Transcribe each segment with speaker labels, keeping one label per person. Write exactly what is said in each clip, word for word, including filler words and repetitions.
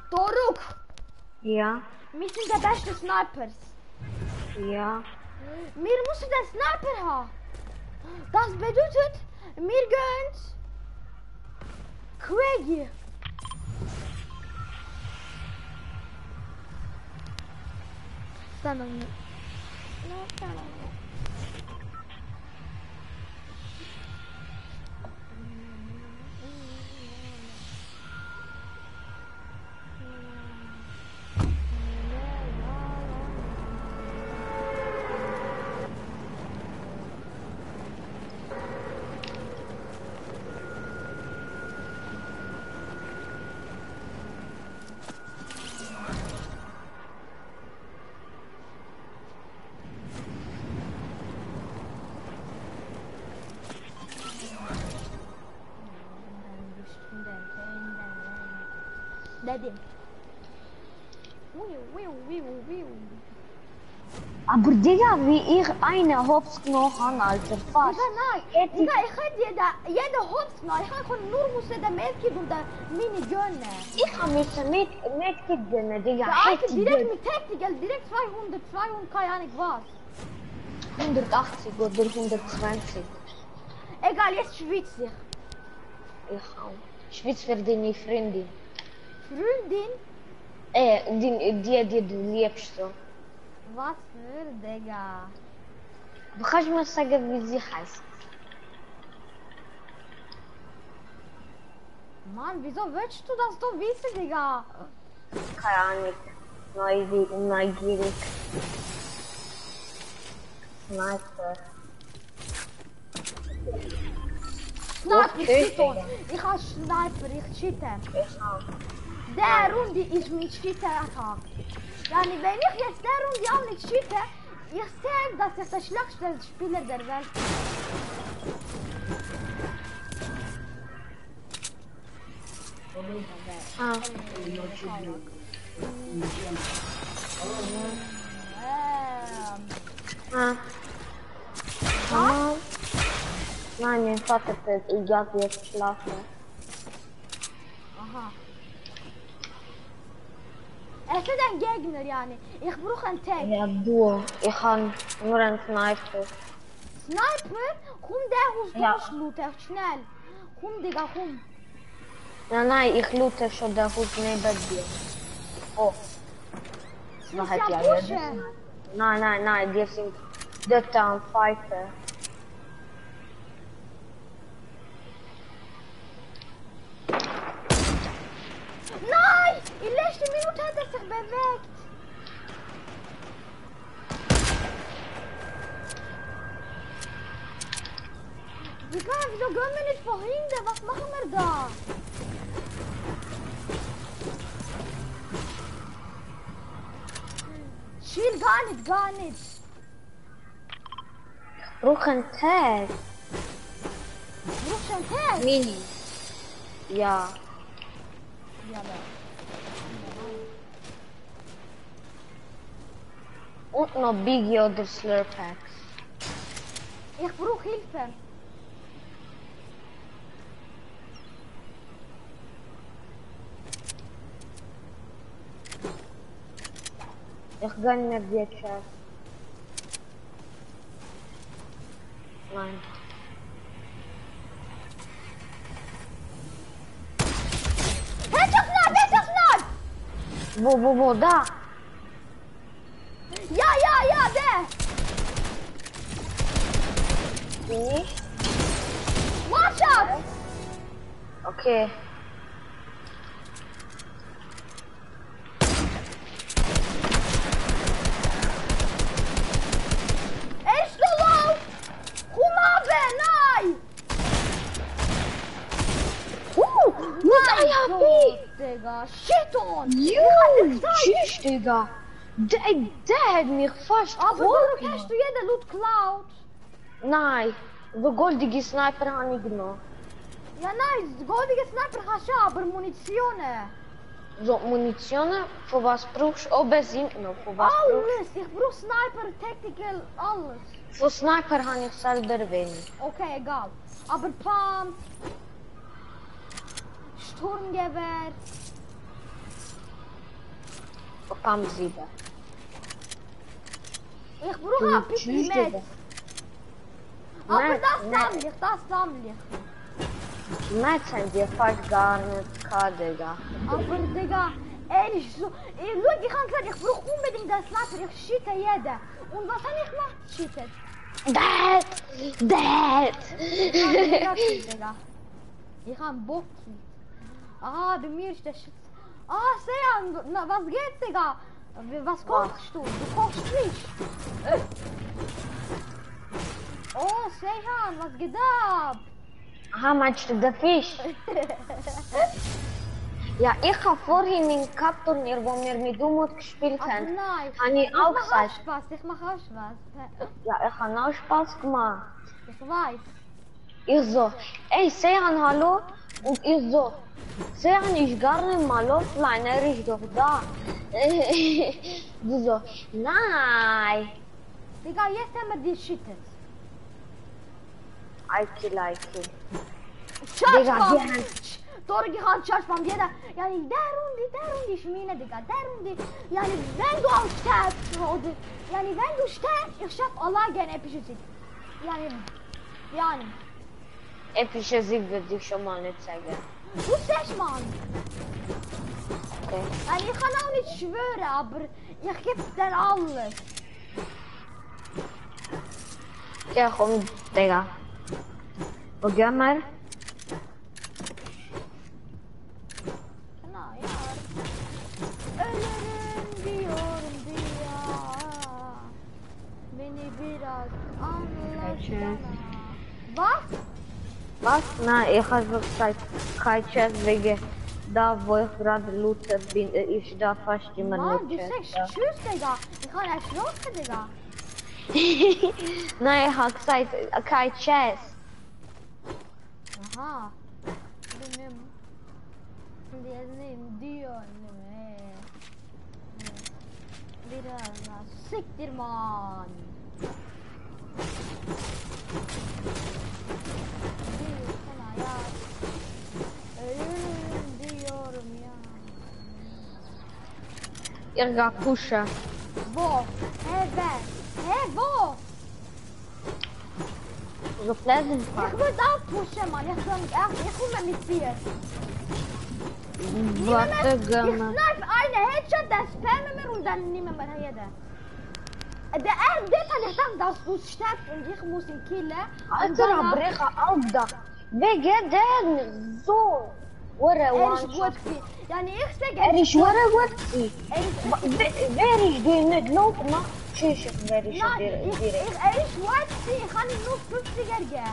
Speaker 1: Toruk!
Speaker 2: Ja.
Speaker 1: Wir sind die besten Snipers.
Speaker 2: Ja.
Speaker 1: Wir müssen den Sniper haben. Das bedeutet, wir gehen Craigie. Stand on me. No, stand on me. Dedim.
Speaker 2: Aber Digga, wie ich eine Hops genommen habe, Alter, fast.
Speaker 1: Digga, nein.
Speaker 2: Hätte
Speaker 1: Digga, ich hätte jeder, jeder Hops genommen. Ich kann nur müssen den Medkit und den Mini gönnen.
Speaker 2: Ich habe müssen mit, Medkit gönnen, Digga.
Speaker 1: Der Alter,
Speaker 2: Hätte
Speaker 1: direkt
Speaker 2: ich
Speaker 1: mit Tactical, direkt zweihundert, zweihundert, keine Ahnung was.
Speaker 2: hundertachtzig oder hundertzwanzig.
Speaker 1: Egal, jetzt schwitze ich.
Speaker 2: Ich auch. Schwitz für deine Freundin.
Speaker 1: Freundin?
Speaker 2: Äh, die, die, die du liebst so.
Speaker 1: Was für, Digga?
Speaker 2: Du kannst mir sagen, wie sie heißt.
Speaker 1: Mann, wieso willst du das doch wissen, Digga?
Speaker 2: Keine Ahnung. Neugierig. Neugierig. Sniper.
Speaker 1: Sniper,
Speaker 2: Okay,
Speaker 1: Cheaton.
Speaker 2: Digga.
Speaker 1: Ich habe Sniper, ich cheate.
Speaker 2: Ich auch.
Speaker 1: Der Runde ist mit Cheater-Attack. Yani, wenn ich jetzt der Runde auch nicht cheate, ich sehe, dass ich der schlechteste Spieler der Welt bin.
Speaker 2: Ah.
Speaker 1: Ähm,
Speaker 2: Ah. Mama. Nein, mein Vater fällt. Ich gehe jetzt schlafen.
Speaker 1: Aha. Es ist ein Gegner, Yani. Ich brauche einen Tag.
Speaker 2: Ja, du. Ich habe nur einen Sniper.
Speaker 1: Sniper? Komm, der Haus
Speaker 2: Ja.
Speaker 1: durchlooten, schnell. Komm, Digga, komm.
Speaker 2: Nein, nein, ich loote schon der Hut neben dir. Oh.
Speaker 1: Muss
Speaker 2: hat
Speaker 1: ja
Speaker 2: ja
Speaker 1: pushen.
Speaker 2: Nein, nein, nein, wir sind dort am Fighter.
Speaker 1: Nein! In letzter Minute hat er sich bewegt. Digga, wieso gehen wir nicht vorhin? Was machen wir da? Chill, gar nicht, gar nicht.
Speaker 2: Ich brauche einen Tag.
Speaker 1: Brauchst du einen Tag?
Speaker 2: Mini. Ja.
Speaker 1: Ja, aber.
Speaker 2: Und noch Biggie oder Slurpacks.
Speaker 1: Ich brauche Hilfe.
Speaker 2: Ich gönn mir die Chest. Nein.
Speaker 1: Headshot, Headshot!
Speaker 2: Wo, wo, wo, da?
Speaker 1: Ja, ja, ja, der!
Speaker 2: Bin ich?
Speaker 1: Watch out!
Speaker 2: Okay.
Speaker 1: Er ist so low! Komm runter, nein!
Speaker 2: Uh, mit
Speaker 1: Mein
Speaker 2: I H P!
Speaker 1: Gott, Digga, shit on!
Speaker 2: Jo, tschüss, Digga. Der, der hat mich fast
Speaker 1: Aber
Speaker 2: geholt.
Speaker 1: warum hast du jeden Loot geklaut?
Speaker 2: Nein, der goldige Sniper habe ich genommen.
Speaker 1: Ja, nein, goldige Sniper hast du, aber Munition.
Speaker 2: So, Munition, für was brauchst du? Oh, Benzin noch, für was brauchst
Speaker 1: Alles, ich brauch Sniper, Tactical, alles.
Speaker 2: du? Für Sniper habe ich selber wenig.
Speaker 1: Okay, egal. Aber Pump, Sturmgewehr.
Speaker 2: Pump sieben.
Speaker 1: Ich brauche ein bisschen mehr. Aber
Speaker 2: Nein,
Speaker 1: das
Speaker 2: nein.
Speaker 1: sammle ich, das sammle ich.
Speaker 2: Mats haben die fast gar nicht gehabt, Digga.
Speaker 1: Aber Digga, ehrlich so. Ey, schau, ich habe gesagt, ich brauche unbedingt das Sniper, ich schieße jeder. Und was habe ich gemacht? Cheatet.
Speaker 2: Dad! Dad!
Speaker 1: Ich habe Digga. Ich habe einen Bock. Ah, bei mir ist der Schutz. Ah, Sean, na, was geht, Digga? Was kochst du? Du kochst Fisch. Äh. Oh, Sehan, was geht ab?
Speaker 2: Aha, meinst du den Fisch? Ja, ich habe vorhin im Cup-Turnier, wo wir mit Umut gespielt
Speaker 1: Ach,
Speaker 2: haben,
Speaker 1: nein.
Speaker 2: habe ich auch
Speaker 1: Ich mache auch
Speaker 2: gesagt.
Speaker 1: Spaß, ich mache auch Spaß.
Speaker 2: Ja, ich habe auch Spaß gemacht.
Speaker 1: Ich weiß.
Speaker 2: Ich so, ey, Sehan, hallo? Und ich so, Sehan ist gar nicht mal offline, er ist doch da. Du so, nein.
Speaker 1: Digga, jetzt haben wir die Shittet.
Speaker 2: I kill, I kill.
Speaker 1: Charge
Speaker 2: Digga,
Speaker 1: Bomb!
Speaker 2: wir haben-
Speaker 1: Torge kann Charge Bomb, jeder. Yani, der Runde, der Runde ist meine, Digga, der Runde. Yani, wenn du auch stirbst, oder, yani, wenn du stirbst, ich schaff alleine eine epische Sieg. Yani, yani.
Speaker 2: Epische Sieg würde ich schon mal nicht sagen.
Speaker 1: Du siehst, Mann.
Speaker 2: Okay.
Speaker 1: Yani, ich kann auch nicht schwören, aber ich gebe dir alles.
Speaker 2: Ja, komm, Digga. Wo gehen wir?
Speaker 1: Na ja. Ölürüm diyorum diye. Beni biraz anlatsana. Was?
Speaker 2: Was? Nein, ich habe gesagt, kein Chat wegen da, wo ich gerade looter bin, ist da fast immer
Speaker 1: Mann,
Speaker 2: nur
Speaker 1: du
Speaker 2: Chat.
Speaker 1: sagst
Speaker 2: Ja.
Speaker 1: tschüss, Digga. Ich kann erschrocken, Digga.
Speaker 2: Nein, ich habe gesagt, kein Chat.
Speaker 1: Aha. Benim. Diyelim diyor. Biraz siktir man. Diyor sana ya. Ölürüm diyorum ya.
Speaker 2: Ich gehe pushen.
Speaker 1: Wo? Hä, wer? Hä, wo?
Speaker 2: So Pleasant
Speaker 1: Ich
Speaker 2: Park.
Speaker 1: würde auch pushen, Mann. Ich komme ich komme mit dir.
Speaker 2: Warte,
Speaker 1: Ich
Speaker 2: gehen wir.
Speaker 1: snipe eine Headshot, dann spammen wir und dann nehmen wir jeder. Der erste hat gedacht, dass du stirbst und ich muss ihn killen. Und
Speaker 2: Alter,
Speaker 1: danach-
Speaker 2: aber ich habe auch gedacht, wer geht denn so? What a
Speaker 1: Er ist
Speaker 2: one
Speaker 1: gut
Speaker 2: shot.
Speaker 1: gewesen. Ja, nee, ich sage,
Speaker 2: Er ist what a gut gewesen.
Speaker 1: Er ist,
Speaker 2: Wa- Wer wer ist der nicht laufen? Mach Tschüss, wer ist
Speaker 1: nein,
Speaker 2: der
Speaker 1: ich,
Speaker 2: direkt?
Speaker 1: ich, er ist gut gewesen. Ich kann ihm nur fünfziger geben.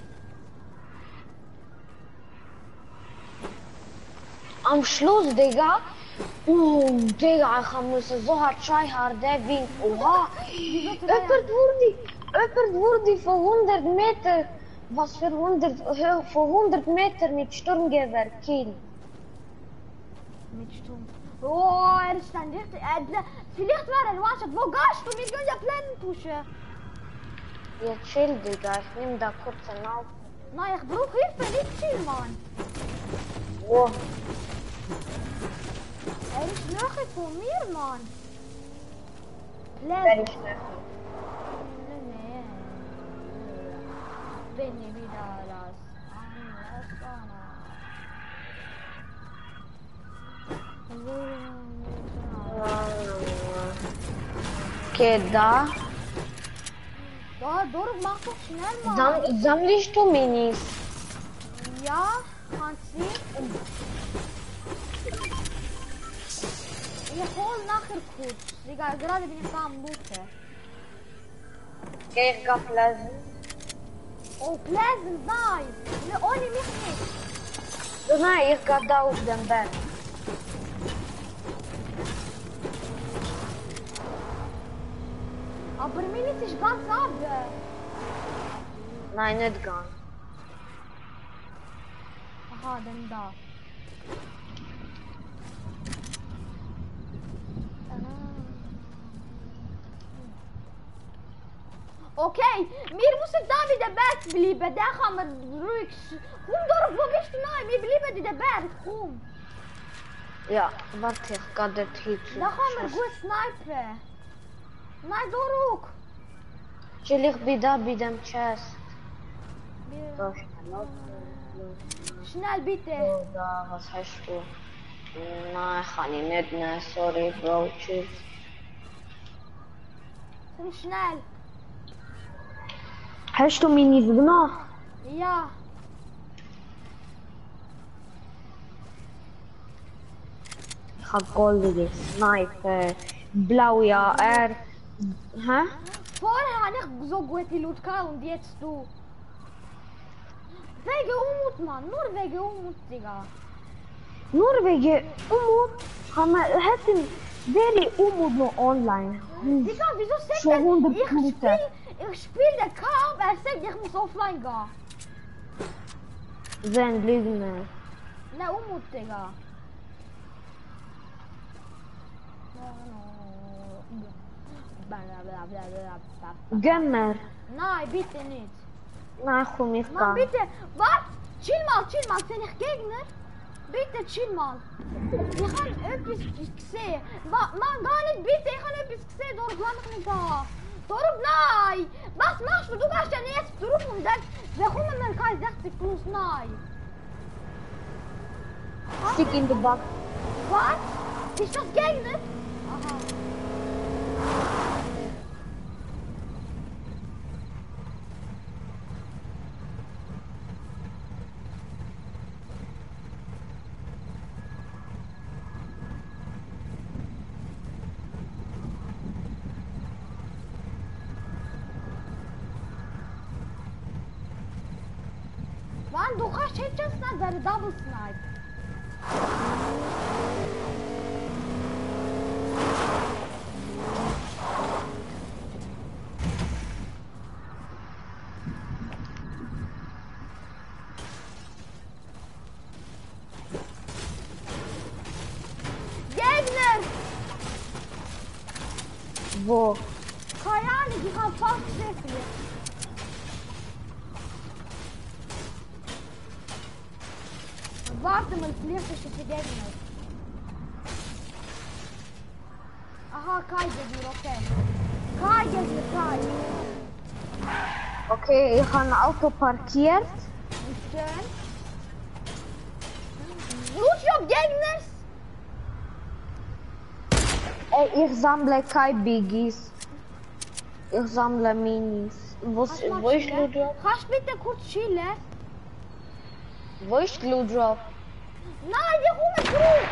Speaker 2: Am Schluss, Digga. Oh, Digga, ich musste so hart tryhard, der Wind. Oha. Jemand wurde, jemand wurde von hundert Meter, was für hundert, hö- von hundert Meter mit Sturmgewehr kill.
Speaker 1: Mit Sturm. Oh, er ist dann richtig. Er, vielleicht war er One-Shot. Wo gehst du? Wir gehen ja Pläne pushen.
Speaker 2: Ja, chill, Digga, ich nehm da kurz einen auf.
Speaker 1: Nein, ich brauche Hilfe, nicht chill, Mann.
Speaker 2: Oh,
Speaker 1: Er ist näher von mir, Mann.
Speaker 2: wer
Speaker 1: Pläne.
Speaker 2: ist der?
Speaker 1: Nee, nee. Bin ich wieder das. Anlassana.
Speaker 2: Okay, da.
Speaker 1: Ja, Dorf, mach doch schnell mal.
Speaker 2: Sam sammelst du Minis?
Speaker 1: Ja, kannst du. Ich hol nachher kurz. Digga, gerade bin ich da am Looten.
Speaker 2: Okay, ich geh lesen.
Speaker 1: Oh, Pleasant, nice. Ne, ohne mich nicht.
Speaker 2: So, nein, ich geh da auf den Berg.
Speaker 1: Aber Minis ist ganz ab.
Speaker 2: Nein, nicht ganz.
Speaker 1: Aha, dann da. Okay, wir müssen da bei der Berg bleiben. Da kann man ruhig. Komm, Dorf, wo bist du? Nein, wir bleiben in der Berg. Komm.
Speaker 2: Ja, warte, ich kann dort hinzu.
Speaker 1: Da gaan we goed snipen. Nein, Doruk.
Speaker 2: Chill, ich bin da bei dem Chest.
Speaker 1: Wir-
Speaker 2: So, schnell, los.
Speaker 1: Schnell bitte.
Speaker 2: So, da, was hast du? Nein, kann ich nicht nehmen, sorry, Bro, tschüss.
Speaker 1: Komm schnell.
Speaker 2: Hast du meine genommen?
Speaker 1: Ja.
Speaker 2: Ich hab goldige Sniper, blaue A R. Hä?
Speaker 1: Vorher hatte ich so gute Loot gehabt und jetzt du. Wegen Umut, Mann. Nur wegen Umut, Digga.
Speaker 2: Nur wegen Umut haben wir, hätten wäre Umut noch online.
Speaker 1: Digga, wieso sagt
Speaker 2: Schon
Speaker 1: er,
Speaker 2: hundert
Speaker 1: ich
Speaker 2: Punkte.
Speaker 1: spiel, ich spiel der kaum, er sagt, ich muss offline gehen.
Speaker 2: Wenn Lügner.
Speaker 1: Ne, Umut, Digga.
Speaker 2: Gömmer.
Speaker 1: Nein, bitte nicht.
Speaker 2: Nein, komm, ich
Speaker 1: Mann,
Speaker 2: kann.
Speaker 1: bitte, wart, chill mal, chill mal, sind ich Gegner? Bitte, chill mal. Ich habe etwas gesehen. Wa- Mann, gar nicht, bitte, ich habe etwas gesehen, Doruk, lass mich nicht da. Doruk, nein! Was machst du? Du gehst ja jetzt zurück und dann bekommen wir kein sechzig plus, nein.
Speaker 2: Stick in the box.
Speaker 1: Was? Ist das Gegner? Aha. Mann, du kannst Headshots nicht, wäre Double Snipe. Gegner!
Speaker 2: Wo?
Speaker 1: Keine Ahnung, ich hab fast gesehen. Warte mal, vielleicht ist das der Gegner. Aha, kein Gegner, okay. Kein Gegner, kein.
Speaker 2: Okay, ich habe ein Auto parkiert.
Speaker 1: Wie schön. Loot your Gegners!
Speaker 2: Ey, ich sammle keine Biggies. Ich sammle Minis. Wo, ist-
Speaker 1: Kannst du mal
Speaker 2: wo ist
Speaker 1: chillen?
Speaker 2: Loot Drop?
Speaker 1: Kannst du bitte kurz chillen?
Speaker 2: Wo ist Loot Drop?
Speaker 1: Nein, die kommen zurück!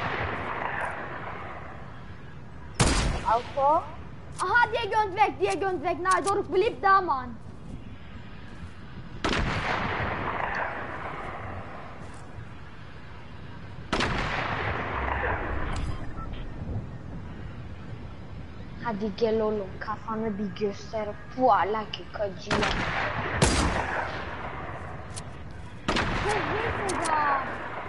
Speaker 2: Auto?
Speaker 1: Aha, die gehen weg, die gehen weg. Nein, Doruk bleibt da, Mann.
Speaker 2: Hadi gel oğlum kafanı bir göster. Puala ki kacıya.
Speaker 1: Guck, wie Digga.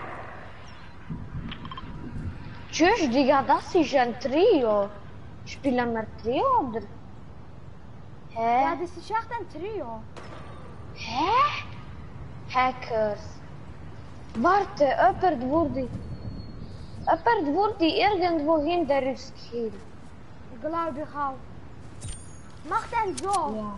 Speaker 2: Tschüss, Digga, das ist ein Trio. Spielen wir Trio oder? Hä?
Speaker 1: Ja, das ist echt ein Trio.
Speaker 2: Hä? Hackers. Warte, jemand wurde... Jemand wurde irgendwo hinter uns gekillt.
Speaker 1: Glaube ich auch. Mach denn so.
Speaker 2: Ja.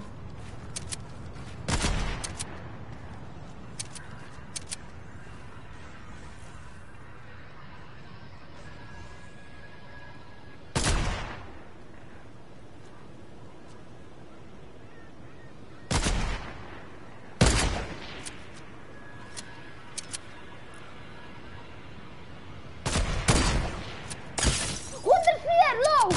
Speaker 1: hundertvier, los!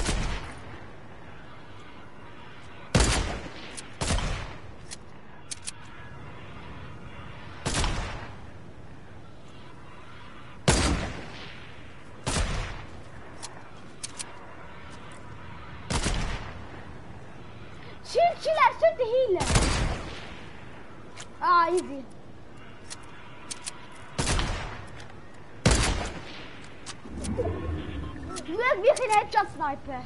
Speaker 1: Chill, chill, er sollte healen. Ah, easy. Leuk, wie geen headshot snipen.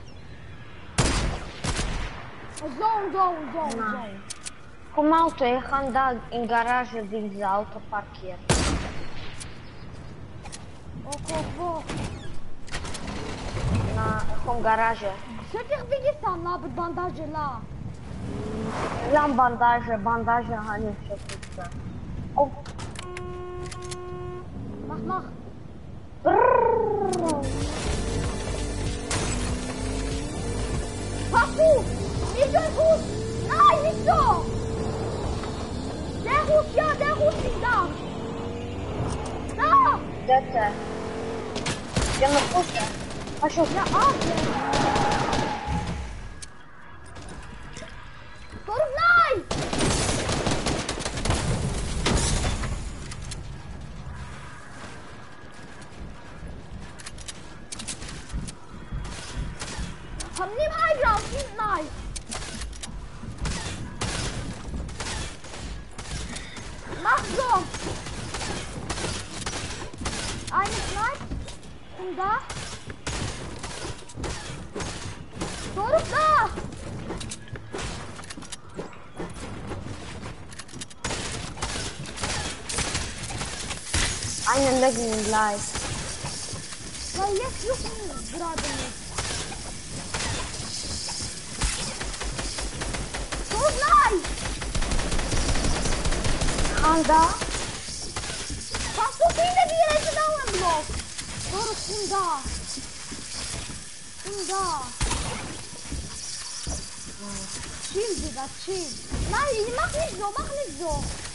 Speaker 1: Zone, zone, zone, zone.
Speaker 2: Com Auto, ich habe da in Garage dieses Auto parkiert.
Speaker 1: Oh, oh, oh.
Speaker 2: Tam Garage.
Speaker 1: Sollte ich wie gestern aber Bandage la.
Speaker 2: Lan Bandage, Bandage hani çok güzel. Oh.
Speaker 1: Mach, mach.
Speaker 2: Brrrr.
Speaker 1: Papu! Nicht so ein Hut! Nein, nicht so! Der Hut, ja, der Hut ist da! Da!
Speaker 2: Dette. Yanına koş ya. Ha şu.
Speaker 1: Ja, Arme! Warum nein? Komm, nimm High Ground, nimm nein! Mach so! Eine Snipe. Und da. Dorf da!
Speaker 2: Einen legen ihn gleich.
Speaker 1: Weil jetzt jucken gerade nicht. Dorf nein!
Speaker 2: Kan da.
Speaker 1: Hast du viele direkt da im Block? Dorf, komm da! Komm da! Chill, Digga, chill. Nein, mach nicht so, mach nicht so.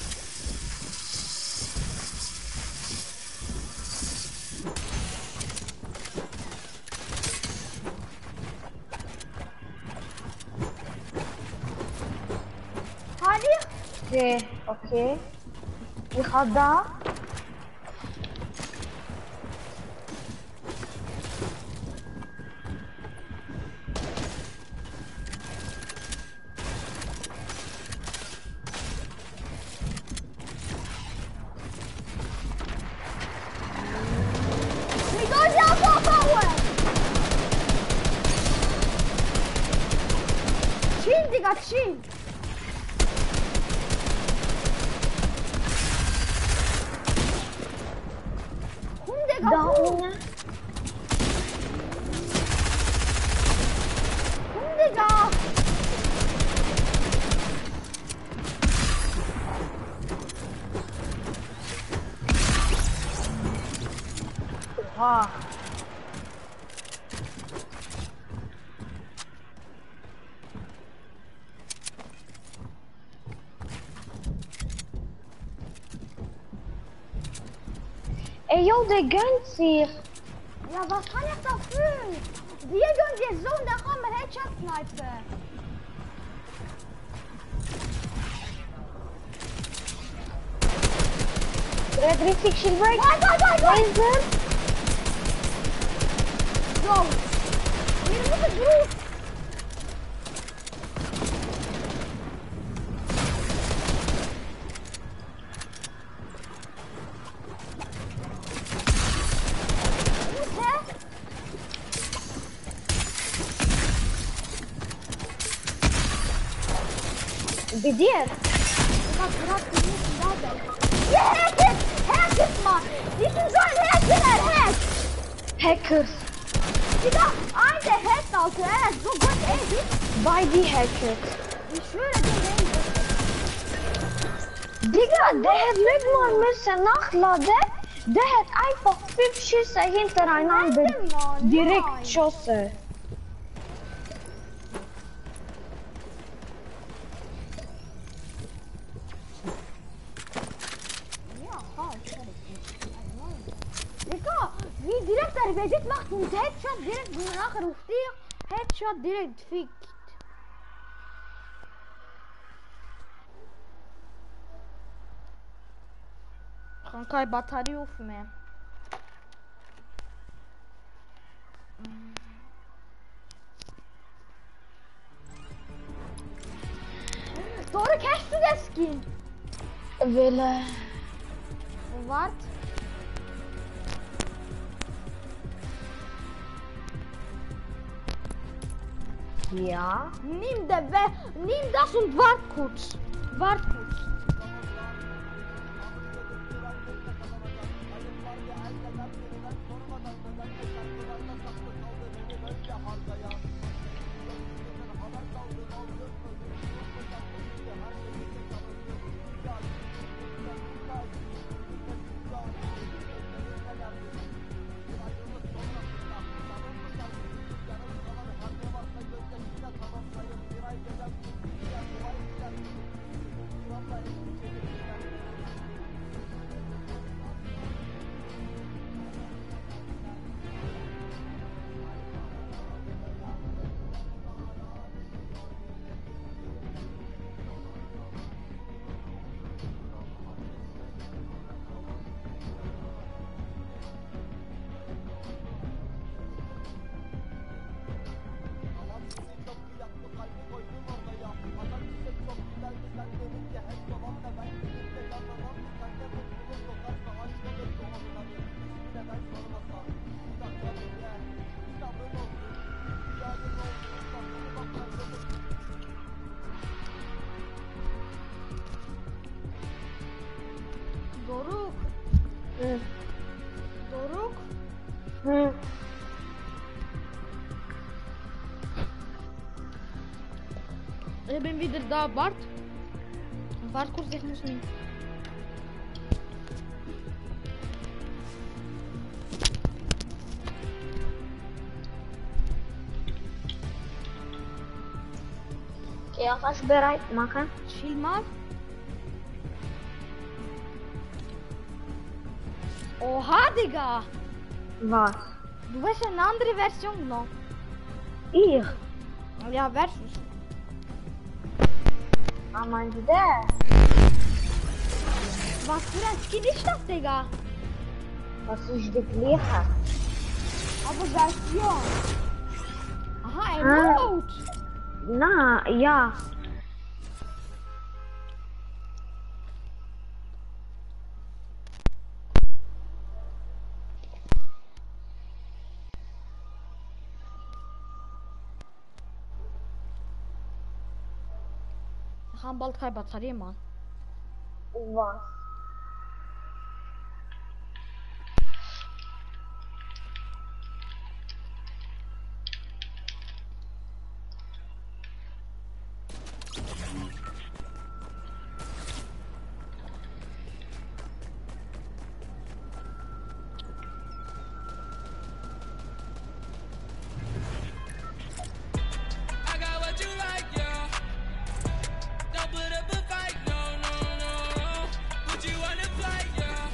Speaker 1: Hadi.
Speaker 2: Okay, okay. Ich hab da.
Speaker 1: Wie soll ich das aufbauen? Chill, Digga, chill. Komm, Digga,
Speaker 2: Da
Speaker 1: komm.
Speaker 2: ohne.
Speaker 1: Komm, Digga.
Speaker 2: Oha. Ey, yo, der gönnt sich.
Speaker 1: Ja, was kann ich dafür? Wir gehen dir so und dann haben wir Headshot-Sniper.
Speaker 2: Der hat richtig Shield Break.
Speaker 1: Nein, nein, nein, nein.
Speaker 2: Laser.
Speaker 1: So. Wir müssen gut. Gut, hä?
Speaker 2: Bei dir?
Speaker 1: Ich hab gerade gerufen, da sein. Ja, Hackers! Hackers, Mann! Die sind so ein Hacker, er hackt!
Speaker 2: Hackers.
Speaker 1: Digga, einer hackt, Alter, er ist so gut, ey, wie?
Speaker 2: Bei die Hackers.
Speaker 1: Ich schwöre dir,
Speaker 2: Digga, der hat nicht mal müssen nachladen. Der hat einfach fünf Schüsse hintereinander
Speaker 1: Nein, Mann,
Speaker 2: direkt
Speaker 1: nein.
Speaker 2: geschossen.
Speaker 1: ja, falsch, Digga, wie direkt der Vedit macht und Headshot direkt nachher auf dir, Headshot direkt fickt. Ich kann keine Batterie aufnehmen. Dore, kennst du das Skin?
Speaker 2: Wille.
Speaker 1: Wart.
Speaker 2: Ja.
Speaker 1: Nimm, der Be nimm das und wart kurz. Wart kurz. Doruk?
Speaker 2: Hm.
Speaker 1: Ich bin wieder da, Bart. Warte kurz, ich muss nicht.
Speaker 2: Okay, alles bereit machen.
Speaker 1: Chill mal. Oha, Digga!
Speaker 2: Was?
Speaker 1: Du weißt eine andere Version noch.
Speaker 2: Ich?
Speaker 1: Ja, Versus.
Speaker 2: Ah, meinst du der?
Speaker 1: Was für ein Skin ist das, Digga?
Speaker 2: Was ist die gleiche?
Speaker 1: Aber Version. Aha,
Speaker 2: Ah.
Speaker 1: Emote.
Speaker 2: Na, ja.
Speaker 1: Ich habe bald keine Batterie, Mann.
Speaker 2: Was?
Speaker 3: I got what you like, yeah. Don't put up a fight, no, no, no. Put you on a flight, yeah.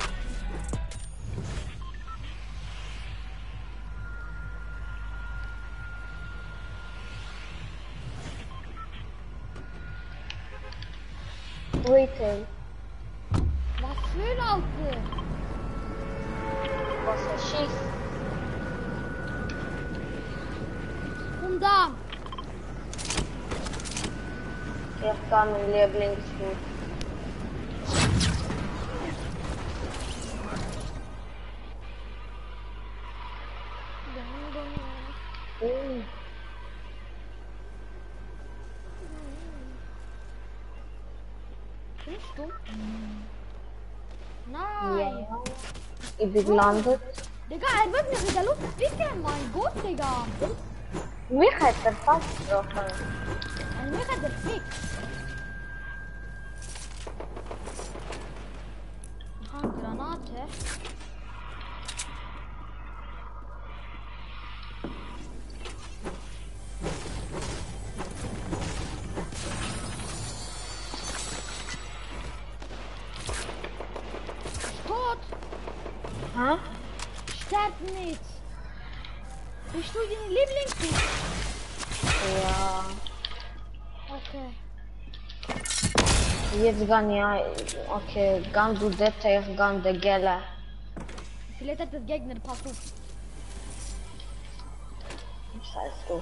Speaker 2: Retail.
Speaker 1: Was für ein Alter?
Speaker 2: Was ist Schiff?
Speaker 1: Und da.
Speaker 2: Ich kann mein Lieblingsfood. Mm.
Speaker 1: Bist du? Nein.
Speaker 2: Ja. Ich bin gelandet.
Speaker 1: Digga, er wird mir in der Luft ficken, mein Gott, Digga.
Speaker 2: Mich hat er fast getroffen.
Speaker 1: Und mich hat er fickt. Ich habe eine Granate. Tot!
Speaker 2: Hä?
Speaker 1: Sterb nicht! Bist du dein Lieblingskind?
Speaker 2: Ja.
Speaker 1: Okay.
Speaker 2: Jetzt kann ja. Okay, ganz du dort, ich kann der Gelle.
Speaker 1: Vielleicht hat das Gegner, pass auf.
Speaker 2: Scheiß du.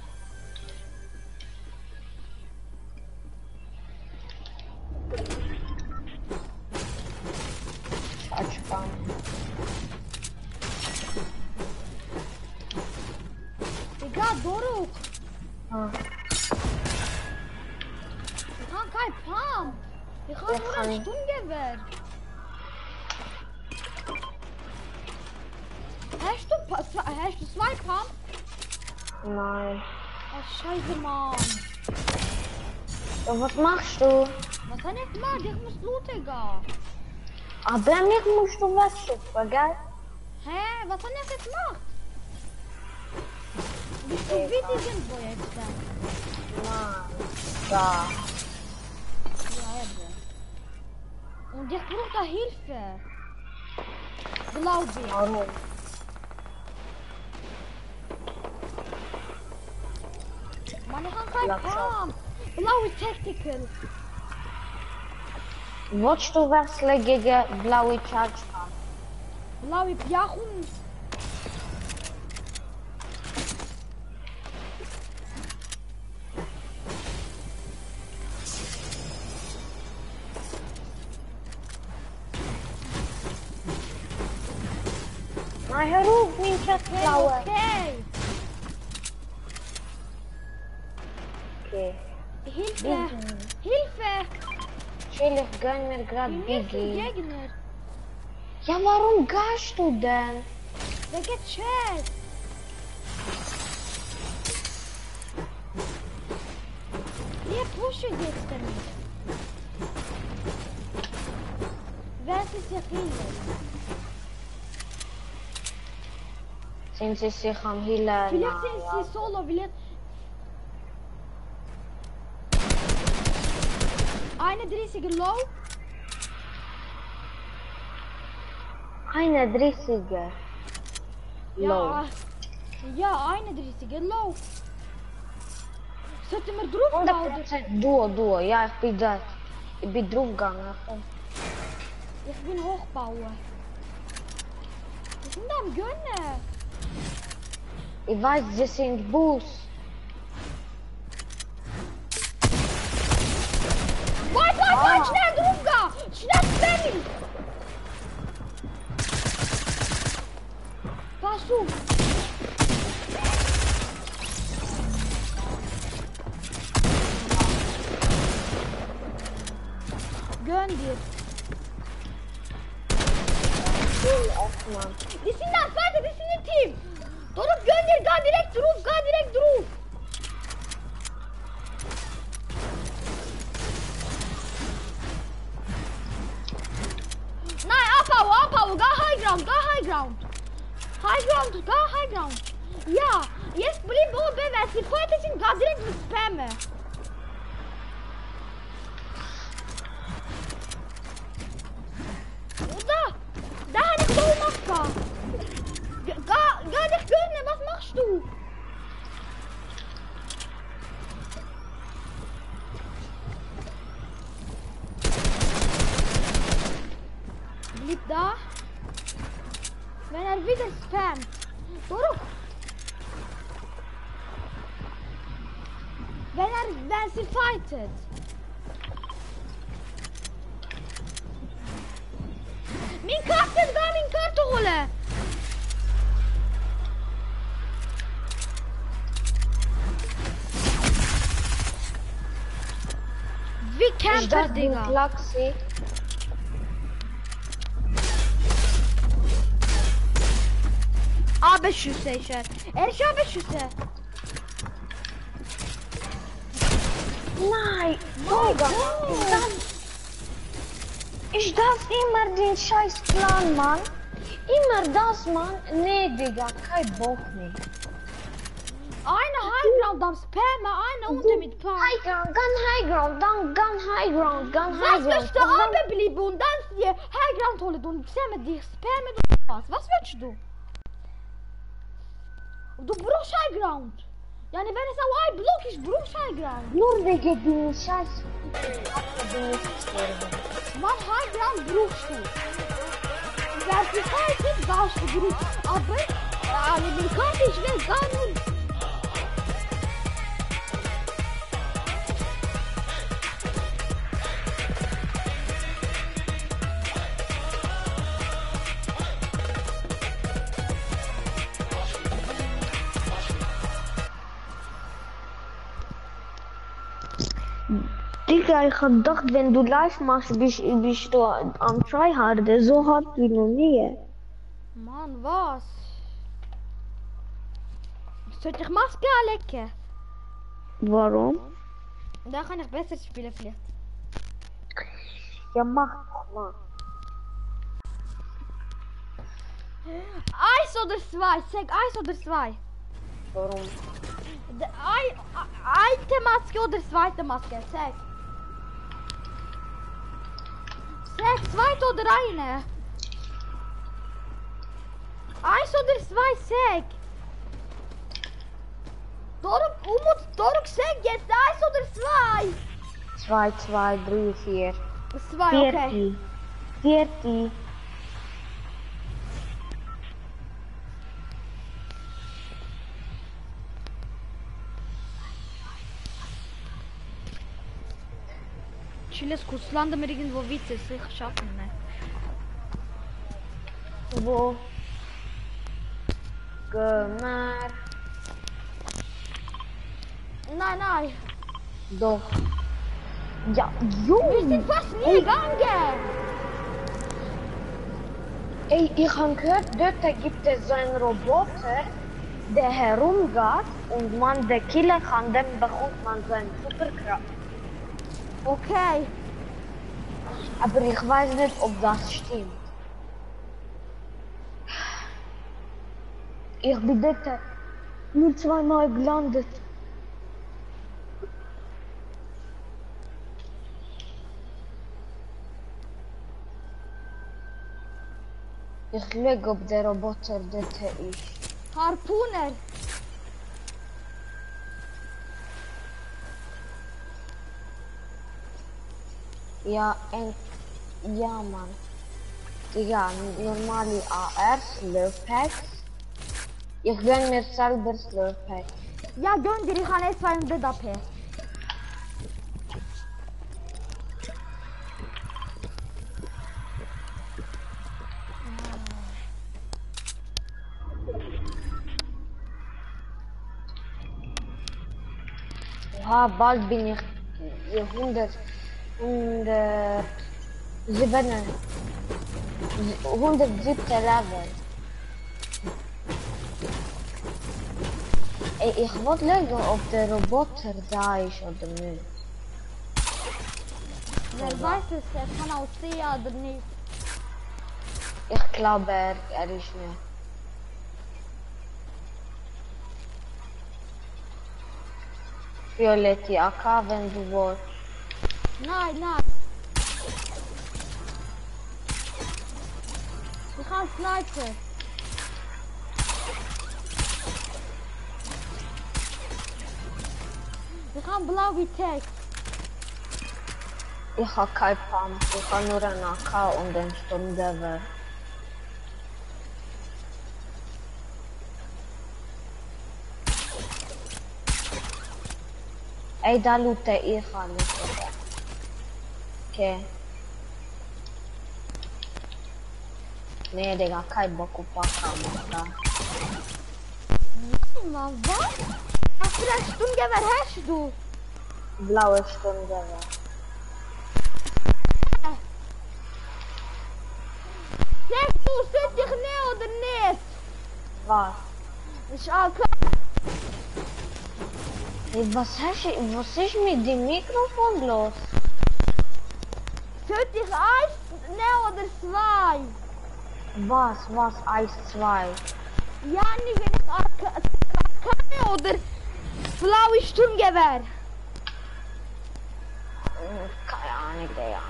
Speaker 2: Scheißspann.
Speaker 1: Digga, Doruk!
Speaker 2: Ah.
Speaker 1: Ich habe kein Pump! Ich habe
Speaker 2: Ich
Speaker 1: nur
Speaker 2: kann
Speaker 1: ein
Speaker 2: nicht.
Speaker 1: Sturmgewehr! Hast du, Pa- zwei- hast du zwei Pump?
Speaker 2: Nein.
Speaker 1: Oh, scheiße, Mann!
Speaker 2: Ja, was machst du?
Speaker 1: Was soll ich machen? Ich muss looten, Digga!
Speaker 2: Aber mich musst du wegschiffen, gell?
Speaker 1: Hä? Was soll ich jetzt machen? Bist du wie irgendwo jetzt da?
Speaker 2: Nein. Da.
Speaker 1: Ja, eben. Und ich brauche da Hilfe. Glaube ich.
Speaker 2: Warum?
Speaker 1: Mann, ich habe keinen
Speaker 2: Lass
Speaker 1: Pump. Blaue Tactical.
Speaker 2: Willst du wechseln gegen blaue Charge Pump?
Speaker 1: Blaue Piachum.
Speaker 2: Nein, hör auf, mein Schatz
Speaker 1: Okay,
Speaker 2: blaue.
Speaker 1: okay.
Speaker 2: Okay.
Speaker 1: Hilfe. Hilfe.
Speaker 2: Chill, ich gönn mir grad
Speaker 1: Die nächsten
Speaker 2: Biggie.
Speaker 1: Gegner.
Speaker 2: Ja, warum gehst du denn?
Speaker 1: Der geht Chest. Wir pushen jetzt damit. Wer ist hier hin?
Speaker 2: Sind sie sich am Healen?
Speaker 1: Vielleicht sind sie solo, vielleicht... einunddreißig low.
Speaker 2: einunddreißiger. Low.
Speaker 1: Ja, ja, einunddreißig low. Sollten wir drauf
Speaker 2: hundert
Speaker 1: houden?
Speaker 2: Prozent Duo, Duo. Ja, ich bin da. Ich bin draufgegangen. Komm.
Speaker 1: Ich bin hochbauen. Wir sind am Gönnen.
Speaker 2: Ich weiß, sie sind Bus.
Speaker 1: Wait, wait, wait, schnell draufgehen! Schnell Benny! Pass auf! Gönn dir!
Speaker 2: Ach, Mann.
Speaker 1: Die sind am Weiter, die sind ein Team! Darum gönn dir, geh direkt drauf, geh direkt drauf! Nein, abhauen, abhauen, geh High Ground, geh High Ground! High Ground, geh High Ground! Ja, jetzt bleib oben, wenn sie fertig sind, geh direkt mit Spammen! Da! Da habe ich so gemacht! Geh, geh dich gönnen, was machst du? Bleib da. Wenn er wieder spammt. Durch. Wenn er, wenn sie fightet. Min Karte, geh min Karte holen. Wie
Speaker 2: Ich
Speaker 1: campt er,
Speaker 2: dachte,
Speaker 1: Digga?
Speaker 2: Klaxi.
Speaker 1: Abschüsse ist er. Er ist Abschüsse.
Speaker 2: Nein,
Speaker 1: Mein
Speaker 2: Digga.
Speaker 1: Gott.
Speaker 2: Ich darf, ich darf immer den scheiß Plan, Mann. Immer das, Mann. Nee, Digga, kein Bock mehr.
Speaker 1: Eine Highground am Spammen, eine unten mit Pump.
Speaker 2: High ground, gun high ground, dann gun high ground, gun high
Speaker 1: Was
Speaker 2: ground.
Speaker 1: willst du
Speaker 2: Und dann-
Speaker 1: runterbleiben und dann die Highground holen und zusammen dich spammen und was? Was willst du? Du brauchst Highground. Ja, wenn es auch ein Block ist, brauchst Highground.
Speaker 2: Nur wegen den scheiß bin ich gestorben.
Speaker 1: Mann, Highground brauchst du. Wer die Zeit ist, brauchst du gut. Aber, ja, mit dem Kampf, ich will gar nicht.
Speaker 2: Digga, ich hab gedacht, wenn du live machst, bist, bist du am Tryharden. So hart wie noch nie.
Speaker 1: Mann, was? Sollte ich Maske anlegen?
Speaker 2: Warum?
Speaker 1: Da kann ich besser spielen vielleicht.
Speaker 2: Ja, mach doch mal.
Speaker 1: Eins oder zwei? Sag eins oder zwei?
Speaker 2: Warum?
Speaker 1: De, ein, eine Maske oder zweite Maske? Sag. Sag, zweite oder eine? Eins oder zwei, sag. Doruk, Umut, Doruk, sag jetzt eins oder zwei?
Speaker 2: Zwei, zwei, drei, vier.
Speaker 1: Zwei, okay.
Speaker 2: Vierti. Vierti.
Speaker 1: Chilles kurz, landen wir irgendwo weiter, sicher schaffen wir nicht.
Speaker 2: Wo? Gemer.
Speaker 1: Nein, nein.
Speaker 2: Doch. Ja,
Speaker 1: Wir
Speaker 2: Junge.
Speaker 1: sind fast nie gegangen.
Speaker 2: Ey, ich habe gehört, dort gibt es so einen Roboter, der herumgeht und man den killen kann, dann bekommt man so eine Superkraft.
Speaker 1: Okay.
Speaker 2: Aber ich weiß nicht, ob das stimmt. Ich bin dort nur zweimal gelandet. Ich schaue, ob der Roboter dort ist.
Speaker 1: Harpuner.
Speaker 2: Ja, en... Ja, man. Digga, normale A R, Slurpacks. Ich gönn mir selber Slurpacks.
Speaker 1: Ja, gönder, ich habe jetzt zweihundert A P.
Speaker 2: Oha, bald bin ich hundert, hundert, sieben, hundertsiebte Level. Ey, ich wollte schauen, ob der Roboter da ist oder nicht.
Speaker 1: Wer weiß es, er kann aussehen oder nicht.
Speaker 2: Ich glaube, er, er ist nicht. Violette A K, wenn du willst.
Speaker 1: Nein, nein. Ich kann Sniper. Ich kann blaue Text.
Speaker 2: Ich habe kein Pump, ich habe nur ein A K und ein Sturmgewehr. Ey, da loote ich alles. Okay. Nee, Digga, kein Bock auf Backa.
Speaker 1: Mann, was? Was für ein Sturmgewehr hast du?
Speaker 2: Blaue Sturmgewehr.
Speaker 1: Sag du, sind dich nicht oder nicht?
Speaker 2: Was?
Speaker 1: Ist auch klar.
Speaker 2: Hey, was hast du, was ist mit dem Mikrofon los?
Speaker 1: Sind dich eins, nicht oder zwei?
Speaker 2: Was, was, eins, zwei?
Speaker 1: Ja, nicht wenn ich A K oder blaue Sturmgewehr.
Speaker 2: Hm, keine Ahnung, Digga.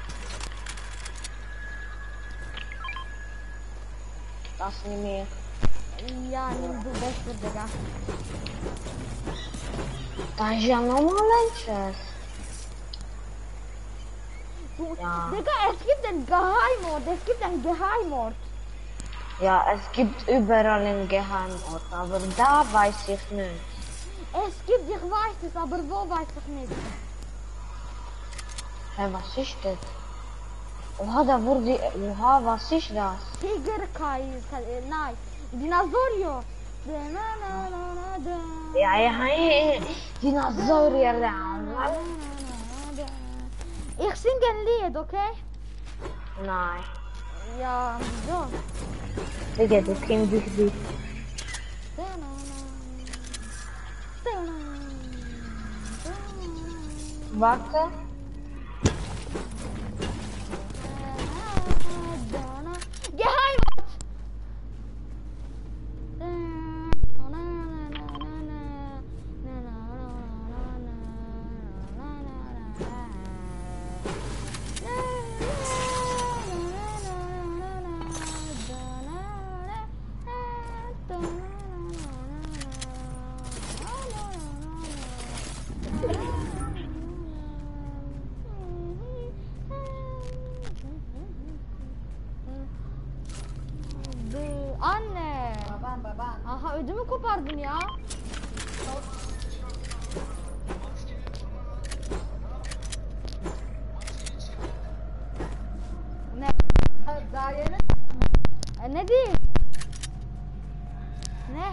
Speaker 2: Das nicht mehr.
Speaker 1: Ja, nimm du besser, Digga.
Speaker 2: Da ist ja nochmal ein Schuss.
Speaker 1: Du,
Speaker 2: Ja.
Speaker 1: Digga, es gibt einen Geheimort, es gibt einen Geheimort.
Speaker 2: Ja, es gibt überall einen Geheimort, aber da weiß ich nicht.
Speaker 1: Es gibt, ich weiß es, aber wo weiß ich nicht.
Speaker 2: Hä, hey, was ist das? Oha, da wurde... Oha, was ist das?
Speaker 1: Tigerkai, äh, nein, Dinosaurio. Da, na, na, na, na, da.
Speaker 2: Ja, ja, ja, Dinosaurier da.
Speaker 1: Na, na, na, da. Ich singe ein Lied, okay?
Speaker 2: Nein.
Speaker 1: Ja, so.
Speaker 2: Digga, du kennst dich nicht.
Speaker 1: Da, na, na. Da, na, da, na.
Speaker 2: Warte.
Speaker 1: Geheimort! Anne!
Speaker 4: Baban baban.
Speaker 1: Aha, ödümü kopardın ya. Ne?
Speaker 4: Ha, daha yeni.
Speaker 1: E, ne diyeyim? Ne?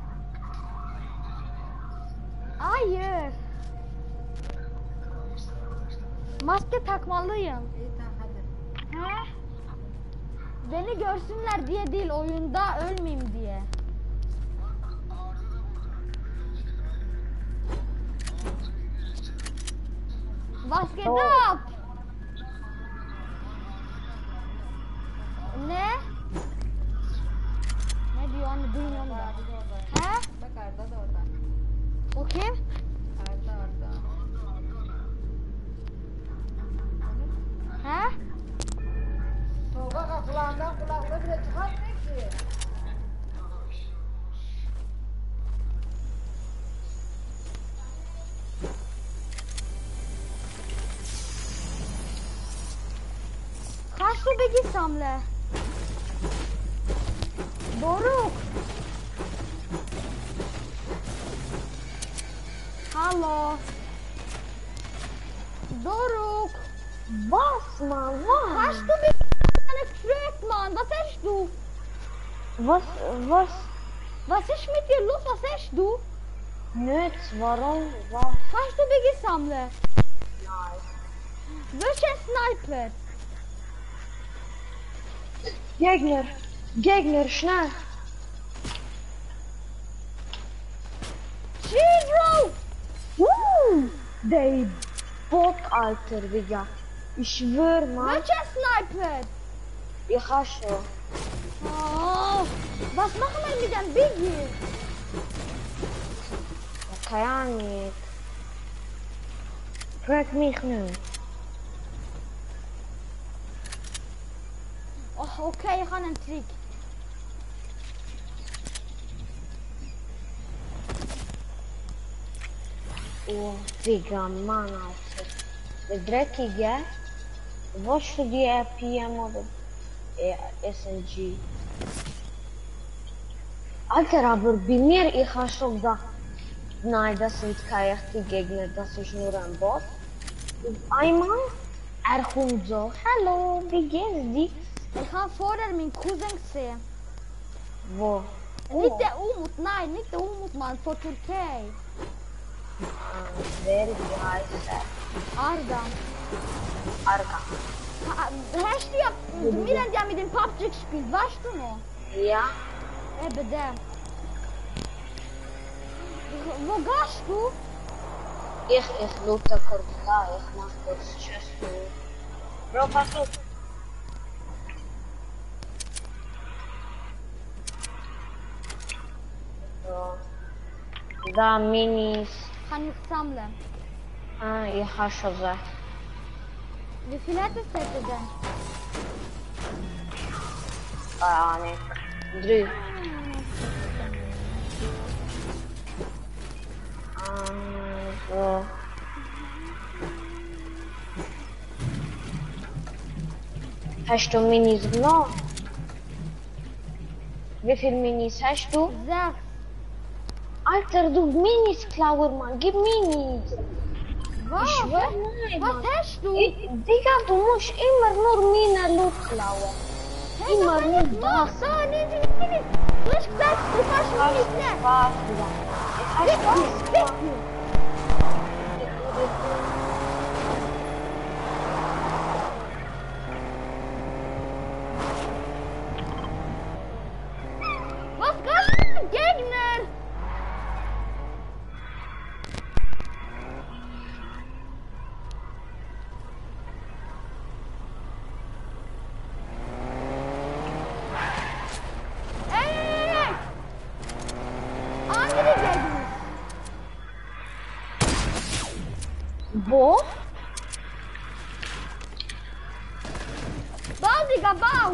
Speaker 1: Hayır. Maske takmalıyım.
Speaker 4: İyi tamam hadi.
Speaker 1: He? Beni görsünler diye değil, oyunda ölmeyeyim diye. Was geht
Speaker 2: Oh.
Speaker 1: ab? Ne? Ne diyor anne, duymuyorum da.
Speaker 4: Arda da orada.
Speaker 1: He?
Speaker 4: Bak Arda da orada.
Speaker 1: O kim?
Speaker 4: Arda Arda.
Speaker 1: He?
Speaker 4: Tolga kulağından kulaklığı bile çıkartmıyor ki.
Speaker 1: Kaç tu begi samle? Doruk. Hallo. Doruk.
Speaker 2: Was, man, was?
Speaker 1: Hast du mich gefragt, Mann? Was hast du?
Speaker 2: Was, was?
Speaker 1: Was ist mit dir los? Was hast du?
Speaker 2: Nichts, warum, was?
Speaker 1: Kannst du Biggie sammeln?
Speaker 2: Nein.
Speaker 1: Welcher Sniper?
Speaker 2: Gegner, Gegner, schnell.
Speaker 1: Zero!
Speaker 2: Woo! Der Bot, Alter, Digga. Ich schwör, man.
Speaker 1: Welcher Sniper?
Speaker 2: Ich hab schon.
Speaker 1: Oh, was machen wir mit dem Biggie?
Speaker 2: Ja, keine Ahnung. Frag mich nicht.
Speaker 1: Oh, okay, ich habe einen Trick.
Speaker 2: Oh, Digga, Mann, Alter. Der Dreckige, was du die R P M oder S N G? Alter, aber bei mir, ich hab schon gedacht, nein, das sind keine echten Gegner, das ist nur ein Bot. Und einmal, er kommt so, hallo, wie geht's dir?
Speaker 1: Ich habe vorher meinen Cousin gesehen.
Speaker 2: Wo?
Speaker 1: Nicht der Umut, nein, nicht der Umut, Mann, von Türkei.
Speaker 2: Ah, wer, wie heißt er?
Speaker 1: Arda.
Speaker 2: Arka.
Speaker 1: Ha- Hast du ja, wir haben ja mit dem P U B G gespielt, weißt du noch?
Speaker 2: Ja?
Speaker 1: Eben der. Wo gehst du?
Speaker 2: Ich, ich loote kurz da, ich mach kurz Tschüss. Bro, pass auf. So. Da Minis.
Speaker 1: Kann ich sammeln.
Speaker 2: Ah, ich hab schon gesagt.
Speaker 1: Wie viel hat es heute denn?
Speaker 2: Keine Ahnung. Drei. Also. Hast du Minis genommen? Wie viele Minis hast du?
Speaker 1: Sechs.
Speaker 2: Alter, du Minis Klauer, Mann. Gib Minis.
Speaker 1: Was?
Speaker 2: Ich schwör, nein,
Speaker 1: Was
Speaker 2: Mann.
Speaker 1: hast du?
Speaker 2: Ich, Digga, du musst immer nur meine Loot klauen.
Speaker 1: Hey,
Speaker 2: immer
Speaker 1: was
Speaker 2: nur
Speaker 1: kann ich
Speaker 2: das.
Speaker 1: machen? So, nimm die Minis. Du hast gesagt, du kannst
Speaker 2: Hast
Speaker 1: Minis
Speaker 2: du
Speaker 1: nehmen.
Speaker 2: Spaß gemacht? Ich hab
Speaker 1: Fick
Speaker 2: Spaß
Speaker 1: mich, fick
Speaker 2: gemacht.
Speaker 1: mich. Was kannst du mit Gegner? Ey, ey, ey! Andere Gegner.
Speaker 2: Wo?
Speaker 1: Bau, Digga, bau!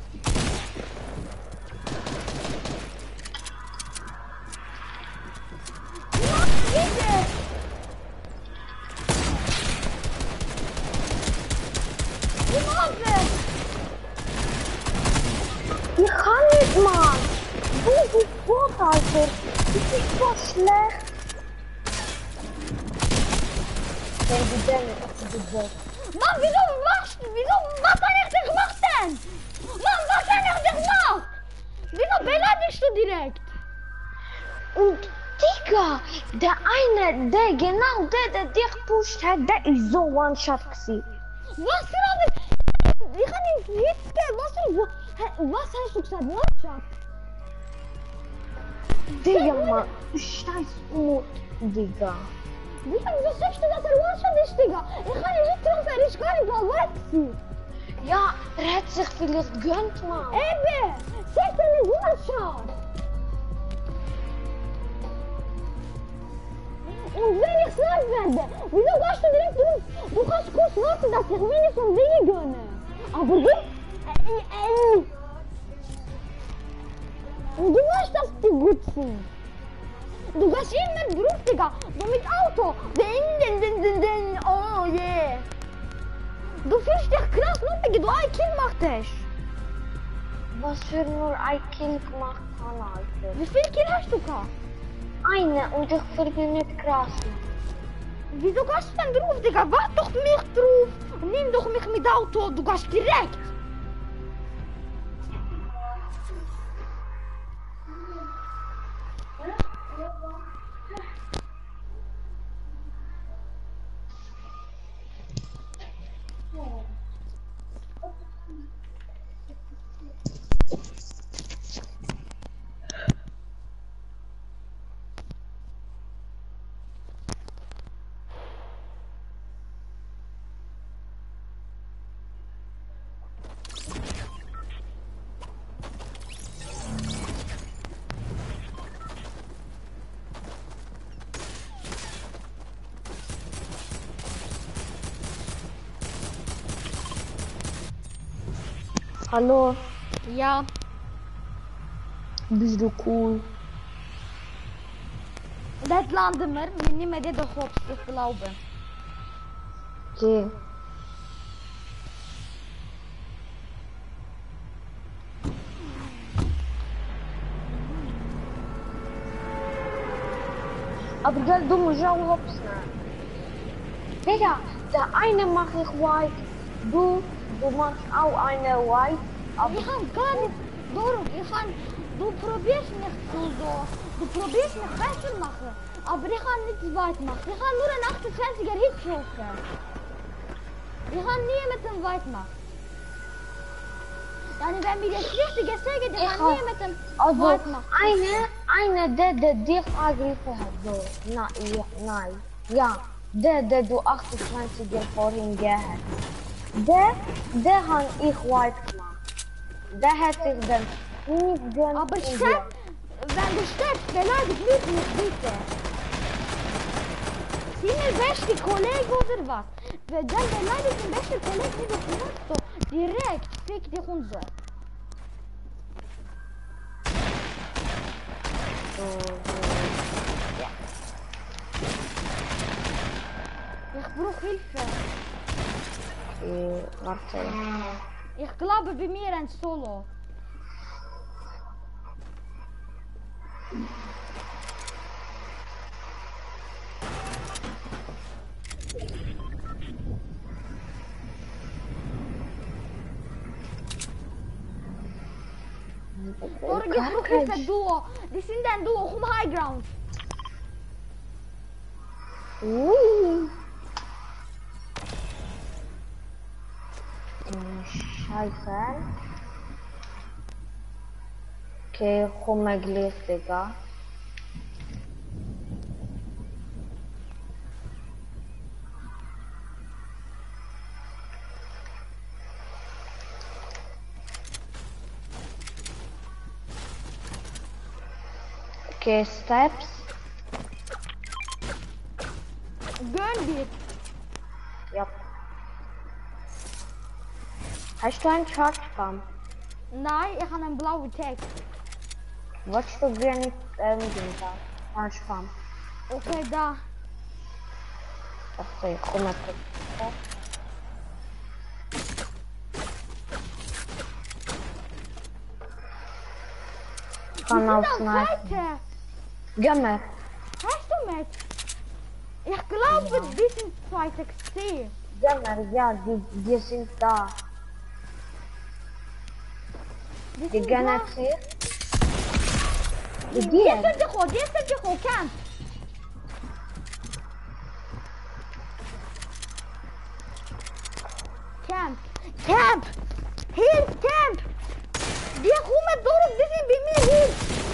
Speaker 1: Mach bitte! Die Mobbe!
Speaker 2: Ich kann nicht, Mann. Du bist gut, Alter. Du bist so schlecht. Wenn du denn du bist.
Speaker 1: Mann, wieso machst du? Wieso? Was kann ich dich machen? Mann, was kann ich dich machen? Wieso beleidigst du direkt?
Speaker 2: Und Digga, der eine, der genau der, der dich pusht hat, der ist so One-Shot gewesen.
Speaker 1: Was für eine... Ich kann ihn Hits geben. Was für... Hä, was hast du gesagt? One-Shot?
Speaker 2: Digga, Mann. Scheiß Mut, Digga.
Speaker 1: Digga, wieso sagst du, dass er One-Shot ist, Digga? Ich kann ihn nicht getroffen, er ist gar nicht mal weg gewesen.
Speaker 2: Ja, er hat sich vielleicht gönnt, Mann.
Speaker 1: Eben! Sag er nicht One-Shot! Und wenn ich sniped werde, wieso gehst du direkt drauf? Du kannst kurz warten, dass ich wenigstens Dinge gönne. Aber du... Äh, äh, und du weißt, dass die gut sind. Du gehst immer drauf, Digga. Du mit Auto. Din, din, din, din, din. Oh yeah. Du fühlst dich krass, nur weil du ein Kill gemacht hast.
Speaker 2: Was für nur ein Kill gemacht haben, Alter.
Speaker 1: Wie viel Kill hast du gehabt?
Speaker 2: Eine und ich finde nicht krass.
Speaker 1: Wieso gehst du denn drauf, Digga? Wart doch mich drauf. Nimm doch mich mit Auto. Du gehst direkt.
Speaker 2: Hallo,
Speaker 1: Ja.
Speaker 2: bist du cool?
Speaker 1: Das landen wir. Wir nehmen dir doch Hops, ich glaube.
Speaker 2: Okay. Aber gell, du musst auch hops nehmen. Digga, der eine mach ich white. Du, du machst auch eine white. Aber
Speaker 1: Ich kann gar nicht. Darum, ich kann. Du probierst mich zu so. Du probierst mich besser machen. Aber ich kann nichts weit machen. Ich kann nur einen achtundzwanziger Hit schaffen. Ich kann nie mit dem weit machen. Yani wenn wir das Richtige sagen, ich
Speaker 2: Ich
Speaker 1: kann
Speaker 2: kann-
Speaker 1: nie mit dem
Speaker 2: also
Speaker 1: weit machen.
Speaker 2: eine, eine, der, der dich angegriffen hat. So, na, ja, nein. Ja, der, der du achtundzwanziger vorhin gehabt. Der, der han ich white gemacht. Der hat sich dann nicht gönnt.
Speaker 1: Aber
Speaker 2: in
Speaker 1: Chef, wenn du stirbst, beleidigt nicht mich bitte. Sie mein bester Kollege oder was? Wenn dann beleidigt den besten Kollegen nicht auf Motto. Direkt, fick dich und so. Ich brauche Hilfe.
Speaker 2: Äh, warte.
Speaker 1: Ich glaube bei mir ein Solo. Oder ich brauche Hilfe, Duo. Die sind ein Duo, komm High Ground.
Speaker 2: Ui. Äh, Scheiße. Okay, komm mal gleich, Digga. Okay, Steps.
Speaker 1: Gönn dir.
Speaker 2: Ja. Hast du einen Charge Pump?
Speaker 1: Nein, ich habe einen blauen Tag.
Speaker 2: Wolltest du gerne ähm, den da? Charge Pump.
Speaker 1: Okay, da.
Speaker 2: Okay, komm mal kurz. Ich kann
Speaker 1: Wir
Speaker 2: auf
Speaker 1: sind auf
Speaker 2: Sniper.
Speaker 1: Seite.
Speaker 2: Geh mal.
Speaker 1: Hast du mich? Ich glaube, die sind zwei sechzehn.
Speaker 2: Geh mal, ja, die, die sind da.
Speaker 1: Die
Speaker 2: Die
Speaker 1: sind
Speaker 2: gehen
Speaker 1: da.
Speaker 2: jetzt hier. Die
Speaker 1: Die
Speaker 2: gehen.
Speaker 1: sind dich hoch, die sind dich hoch, Camp. Camp. Camp. Hier, Camp. Die kommen durch, die sind bei mir hier.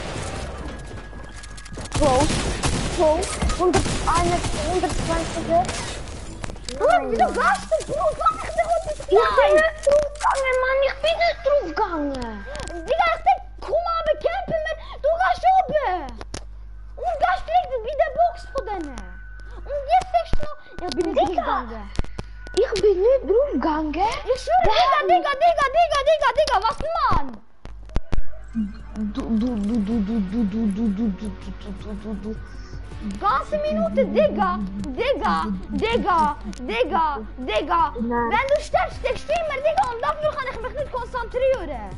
Speaker 2: Close. Close. hunderteinundzwanzig.
Speaker 1: Bruder, wieso gehst du? Bruder, komm ich dir heute
Speaker 2: Ich bin nicht draufgegangen, Mann. Ich bin nicht draufgegangen.
Speaker 1: Digga, ich denk, komm mal, bekämpfen wir. Du gehst oben. Und gehst direkt bei der Box von denen. Und jetzt sagst du noch, ich bin nicht
Speaker 2: Digga.
Speaker 1: draufgegangen.
Speaker 2: Ich bin nicht draufgegangen.
Speaker 1: Ich schwöre, Digga, Digga, Digga, Digga, Digga, Digga, was Mann?
Speaker 2: Du, du, du, du, du, du, du, du, du, du, du, du, du, du.
Speaker 1: Ganze Minute, Digga, Digga, Digga, Digga, Digga.
Speaker 2: Nein.
Speaker 1: Wenn du stirbst, steckst du immer, Digga, und dafür kann ich mich nicht konzentrieren.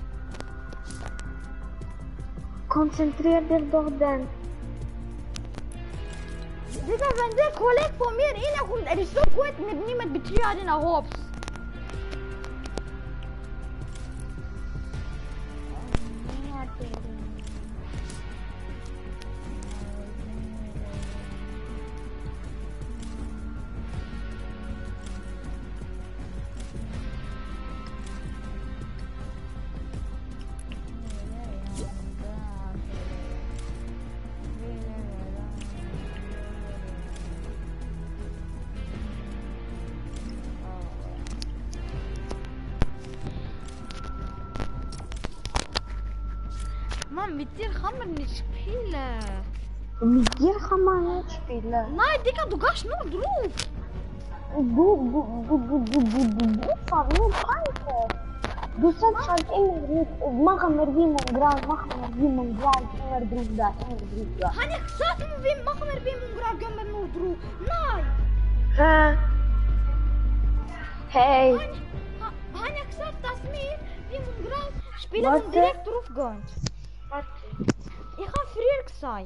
Speaker 2: Konzentrier dich doch dann.
Speaker 1: Digga, wenn der Kollege von mir reinkommt, er ist so gut mit niemand betrieben in der Hops. Mann, mit dir kann man nicht spielen.
Speaker 2: Mit dir kann man nicht spielen.
Speaker 1: Nein, Digga, du gehst nur drauf.
Speaker 2: Du, du, du, du, du, du, du, du, fang nur Scheiße. Du sagst halt immer nicht, machen wir wie Mongrel, machen wir wie Mongrel, immer drauf da, immer drauf da.
Speaker 1: Habe ich gesagt, wie machen wir wie Mungra, gehen wir nur drauf. Nein.
Speaker 2: Hä? Hey.
Speaker 1: Habe ich gesagt, dass wir wie Mungra spielen
Speaker 2: Warte.
Speaker 1: und direkt drauf gehen.
Speaker 2: Warte.
Speaker 1: Ich habe früher gesagt.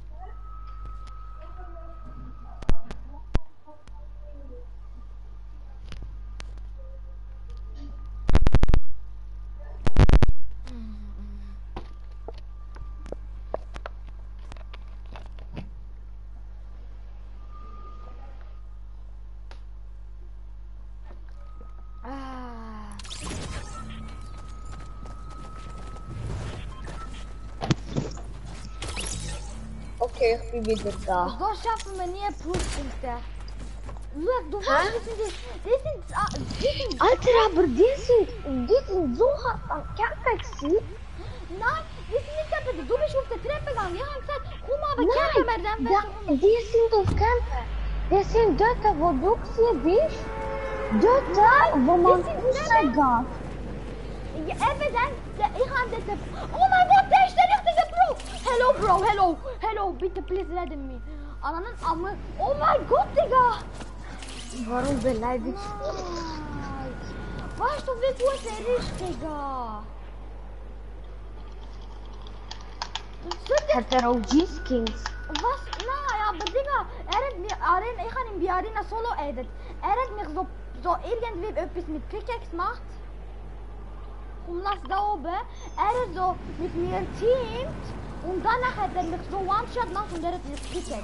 Speaker 1: Ah.
Speaker 2: Okay, ich bin wieder da.
Speaker 1: So schaffen wir nie Pluspunkte. Look, du weißt, die sind, die sind, ah, die sind,
Speaker 2: Alter, aber die sind, die sind so hart am Kämpfen gewesen.
Speaker 1: nein, die sind nicht kaputt. Du bist auf der Treppe gegangen. Ich habe gesagt, komm mal, wir kämpfen wir dann
Speaker 2: da,
Speaker 1: besser rum.
Speaker 2: die sind auf Kämpfen. Die sind dort, wo du gewesen bist. Dort, wo man
Speaker 1: die sind
Speaker 2: rausgeht.
Speaker 1: Ja, eben dann, der- ich habe dort, oh mein Gott, der ist der richtige Bro. Hello, Bro, hello, hello, bitte, please, rette mich. Und dann, aber, oh mein Gott, Digga.
Speaker 2: Warum beleidigst
Speaker 1: Nein. Weißt du, wie gut er ist, Digga?
Speaker 2: du? Hat er auch G-Skins?
Speaker 1: Was? Nein, aber Digga, er hat mir Arena, ich habe ihn bei Arena Solo edit. Er hat mich so, so irgendwie etwas mit Pickaxe gemacht. Und lass da oben. Er hat so mit mir teamt und danach hat er mich so One-Shot gemacht und er hat mich Pickaxe.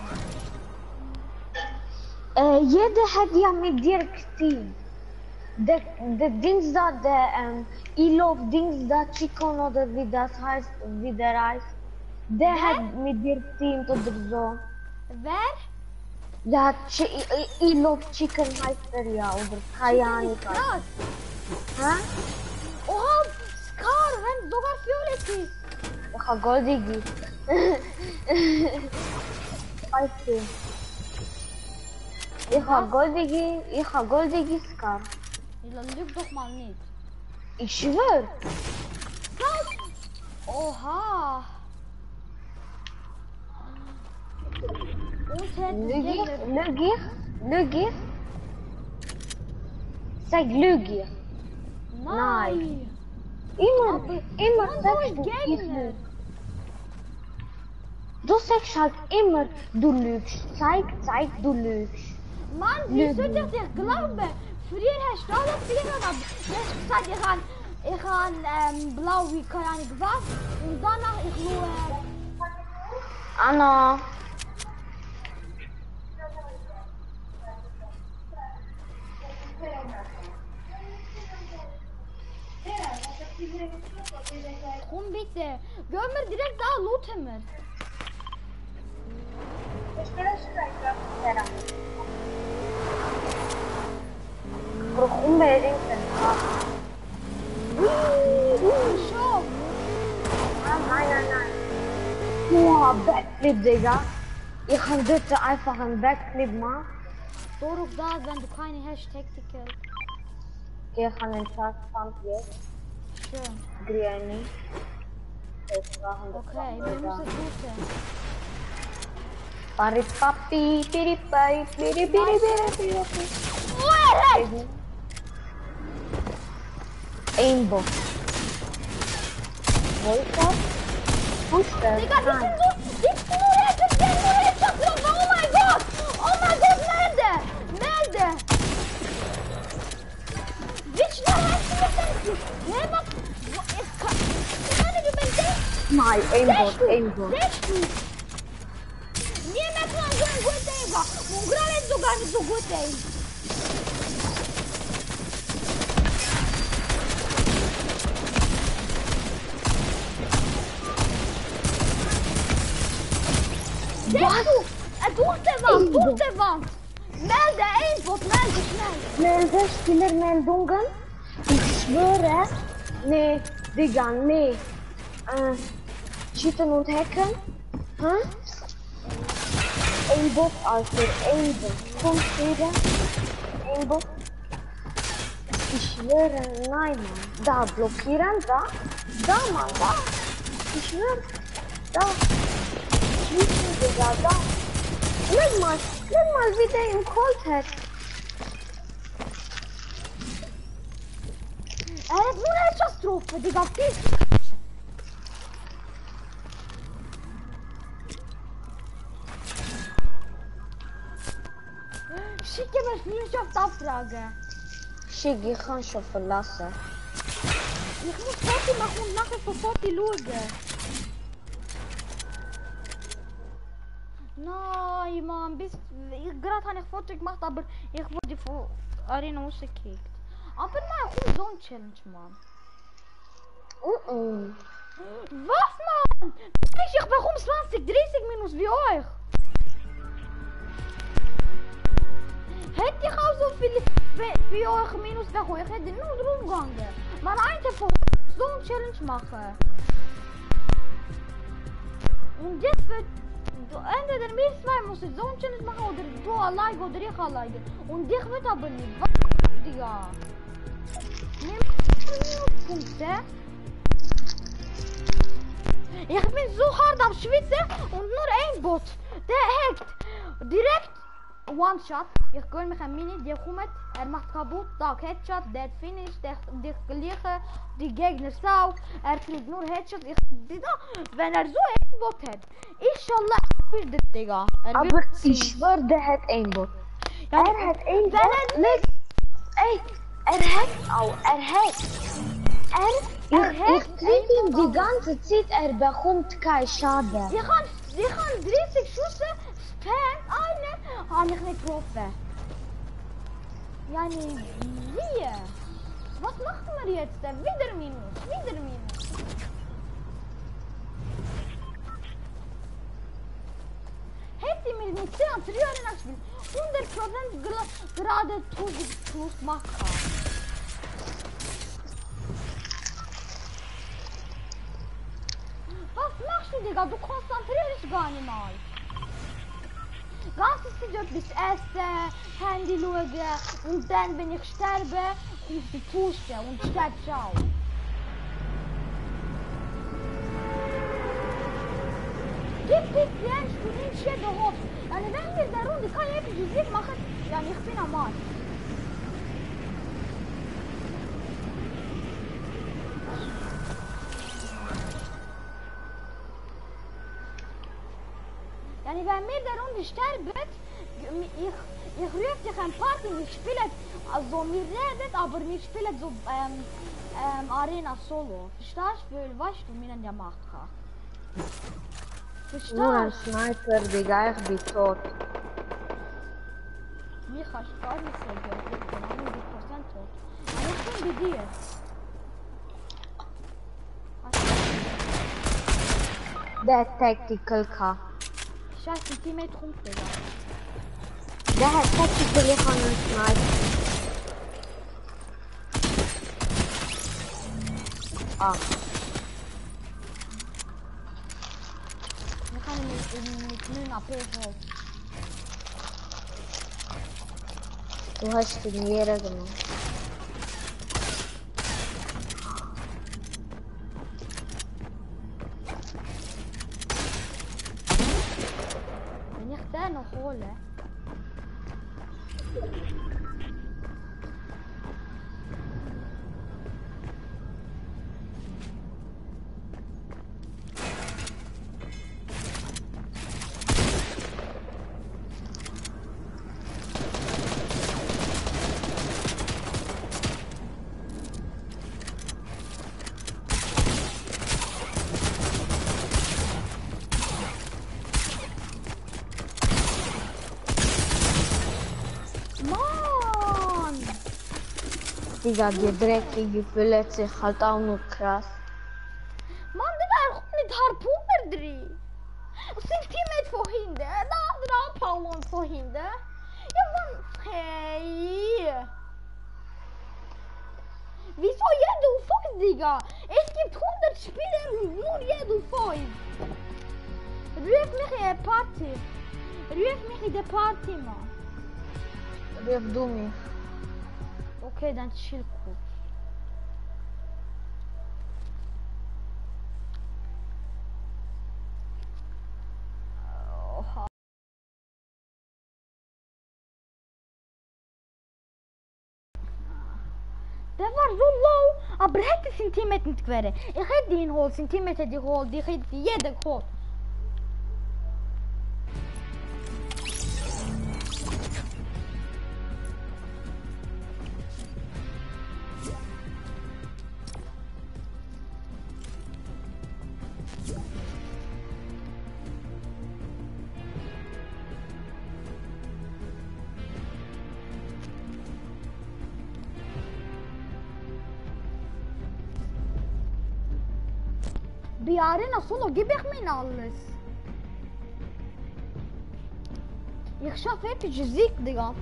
Speaker 2: Äh, jeder hat ja mit dir geteamt. Der, der Dings da, der, ähm, Ilov Dings da, Chikon oder wie das heißt, wie der heißt. Der hat mit dir geteamt oder so.
Speaker 1: Wer?
Speaker 2: Ja, Chi I- Ilov Chicken heißt er ja, oder keine Ahnung.
Speaker 1: Krass.
Speaker 2: Hä?
Speaker 1: Oh, Scar, wenn sogar Fioriti.
Speaker 2: Ich hab Goldigi. Weißt du? Ich hab Goldigi, ich hab Goldigi Scar.
Speaker 1: Ja, lüg doch mal nicht.
Speaker 2: Ich schwör.
Speaker 1: Oha. Und hat
Speaker 2: Lüg ich?
Speaker 1: Gegner.
Speaker 2: Lüg ich? Lüg ich? Sag lüg ich.
Speaker 1: Nein.
Speaker 2: Immer,
Speaker 1: Aber-
Speaker 2: immer
Speaker 1: Und
Speaker 2: sagst
Speaker 1: du
Speaker 2: du, ich
Speaker 1: Gegner.
Speaker 2: lüg. Du sagst halt immer, du lügst. Zeig, zeig, du lügst.
Speaker 1: Mann, wie
Speaker 2: Lügen.
Speaker 1: soll ich dir glauben? Früher hast du alles gesehen, aber du hast gesagt, ich kann, ich kann ähm, blau wie keine Ahnung was. Und danach ich nur... Äh,
Speaker 2: Anna.
Speaker 1: Komm bitte. Gehen wir direkt da, looten wir.
Speaker 2: Bro, unbedingt den Tag.
Speaker 1: Schau.
Speaker 2: Ah, nein, nein, nein. Boah, Backflip, Digga. Ich kann dort einfach einen Backflip machen.
Speaker 1: Doruk da, wenn du keine hast, Tactical.
Speaker 2: Ich kann den Tag Pump jetzt.
Speaker 1: Schön.
Speaker 2: Grieni. Jetzt machen wir
Speaker 1: Okay, wir müssen looten.
Speaker 2: Pari papi, piri pari, piri piri piri piri piri.
Speaker 1: Oh, er hat!
Speaker 2: Aimbot. Wo ist das? Wo ist das?
Speaker 1: Digga, die sind so, die sind nur Headshot, die sind nur Headshot drauf. Oh mein Gott! Oh mein Gott, melde! Melde! Wie schnell hast du das denn? Nee, was? Ich kann... Ich kann nicht über den...
Speaker 2: Nein, Aimbot, Aimbot.
Speaker 1: Sehst du? Niemand kann so ein guter Aim. Und gerade ist sogar nicht so gut Aim. Sehst du? Er durch die Wand, durch die Wand. Melde, Aimbot, melde schnell.
Speaker 2: Melde Spielermeldungen. Ich schwöre. Nee, Digga, nee. Äh, cheaten und hacken. Hä? Aimbot, Alter, Aimbot. Komm, Digga. Aimbot. Ich schwöre, nein, Mann. Da, blockieren, da. Da, Mann, da. Ich schwöre. Da. Schießen, Digga, da. Guck mal, guck mal, wie der ihn geholt hat.
Speaker 1: Er hat nur Headshots getroffen, Digga, auf dich. Schicke mir Screenshot abfrage.
Speaker 2: Schick, ich kann schon verlassen.
Speaker 1: Ich muss Foto machen und nachher von Foto schauen. Nein, Mann, bis... Ich, gerade habe ich Foto gemacht, aber ich wurde von Arena rausgekickt. Aber nein, komm, so ein Challenge, Mann.
Speaker 2: Uh -uh.
Speaker 1: Was, Mann? Ich, ich bekomme zwanzig, dreißig Minus wie euch. Hätte ich auch so viel wie, wie euch Minus bekommen, ich hätte nur drum gegangen. Man einfach von so ein Challenge machen. Und jetzt wird... Du, entweder wir zwei müssen so ein Challenge machen oder du allein oder ich allein. Und ich will aber nicht. Was, Digga? Nimm Minuspunkte. Ich bin so hart am Schwitzen und nur ein Bot. Der hackt direkt One-Shot. Ich gönn mich ein Mini, der kommt, er macht kaputt, da Headshot, der Finish, der dich gleiche, die Gegner sau, er kriegt nur Headshot. Ich, Digga, wenn er so ein Bot hat, inshallah wird der Digga. Er
Speaker 2: Aber
Speaker 1: wird
Speaker 2: ich schwör, der hat Aimbot.
Speaker 1: Ja,
Speaker 2: Er hat Aimbot.
Speaker 1: wenn er nicht-
Speaker 2: Ey, er hat auch, er hat. Er,
Speaker 1: Er
Speaker 2: ich,
Speaker 1: hat
Speaker 2: ich trieb ihm
Speaker 1: Aimbot.
Speaker 2: die ganze Zeit, er bekommt keinen Schaden.
Speaker 1: Ich kann, ich kann dreißig Schüsse, Spam, eine, habe ich nicht getroffen. Ja, nee, wie? Was machen wir jetzt? Wieder Minus, wieder Minus. Hätte ich mir mit zehn früher nachgespielt, hundert Prozent gra gerade tausend plus machen. Was machst du, Digga? Du konzentrierst dich gar nicht mal. Ganze Zeit etwas essen, Handy schauen und dann, wenn ich sterbe, kommst du pushen und stirbst auch. Gib bitte ernst, du nimmst jeden Hof. Also wenn wir der Runde keine epische Sieg machen, ja, ich bin am Arsch. Yani wenn wir der Runde sterben, ich, ich rufe dich ein Party, wir spielen, also wir reden, aber wir spielen so ähm, ähm, Arena Solo. Verstehst du? Weil, weißt du, wie man der macht kann.
Speaker 2: Nur ein
Speaker 1: Verstehst
Speaker 2: Sniper, Digga, ich bin tot.
Speaker 1: du? Mir kannst du gar nicht sagen, ich bin hundert Prozent tot. Aber ich bin bei dir.
Speaker 2: Der Tactical K.
Speaker 1: Scheiße, ein Teammate kommt, Digga.
Speaker 2: Der hat Tactical, ich kann einen Sniper. Ah.
Speaker 1: Wir können mit, mit neun A P holen.
Speaker 2: Du hast den Lehrer genommen.
Speaker 1: Wenn ich den noch hole. Mann!
Speaker 2: Digga, die dreckige fühlt sich halt auch nur krass.
Speaker 1: Mann, Digga, er kommt mit Harpuner drin. Und sein Teammate von hinten. Der andere Abhauen von hinten. Ja, Mann. Hey. Wieso jeder auf fünf, Digga? Es gibt hundert Spieler und nur jeder auf fünf. Ruf mich in eine Party. Ruf mich in die Party, Mann.
Speaker 2: Ruf du mich.
Speaker 1: Okay, dann chill kurz. Oha. Der war so low, aber hätte sein Teammate nicht gewährt. Ich hätte ihn geholt, sein Teammate hätte ihn geholt, ich hätte jeden geholt. Bei Arena Solo gebe ich mir alles. Ich schaffe epische Sieg, Digga.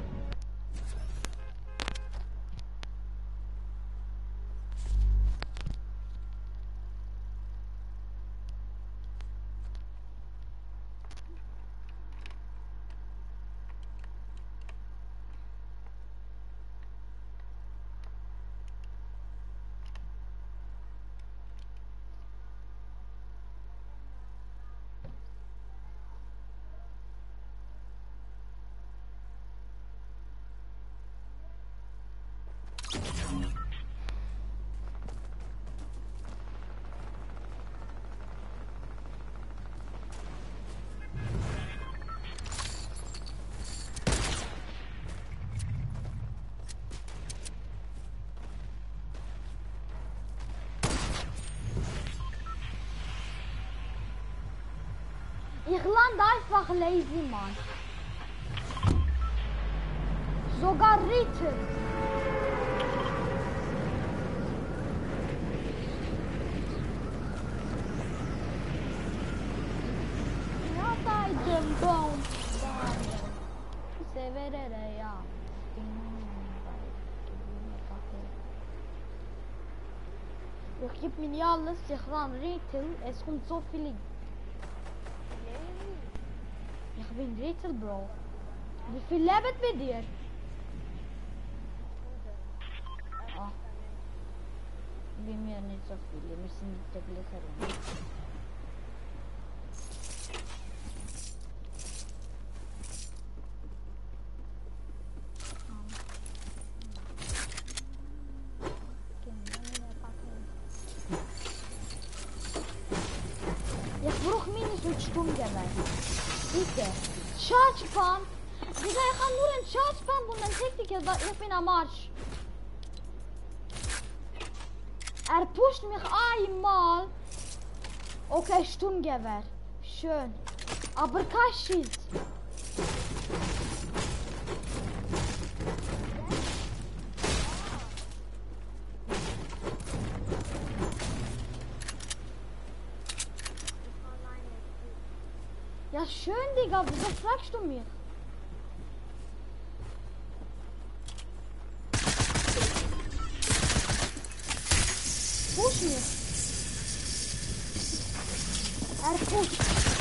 Speaker 1: Ich lande einfach lazy, Mann. Sogar Ritter. Ja, da ist der Baum. Severe, ja. Ich gebe mir nicht alles, ich lande Ritter. Es kommt so viel. Ich bin Ritter, Bro. Wie viel lebt mit dir? Ah. Wie mir nicht so viele, wir sind nicht der gleiche Runde. Ich brauche mindestens Sturmgewehr. Bitte. Charge Pump. Digga, ich habe nur einen Charge Pump und einen Taktiker, weil ich bin am Arsch. Er pusht mich einmal. Okay, Sturmgewehr. Schön. Aber kein Schild. Ja, schön, Digga. Wieso fragst du mich? Push mich. Er pusht.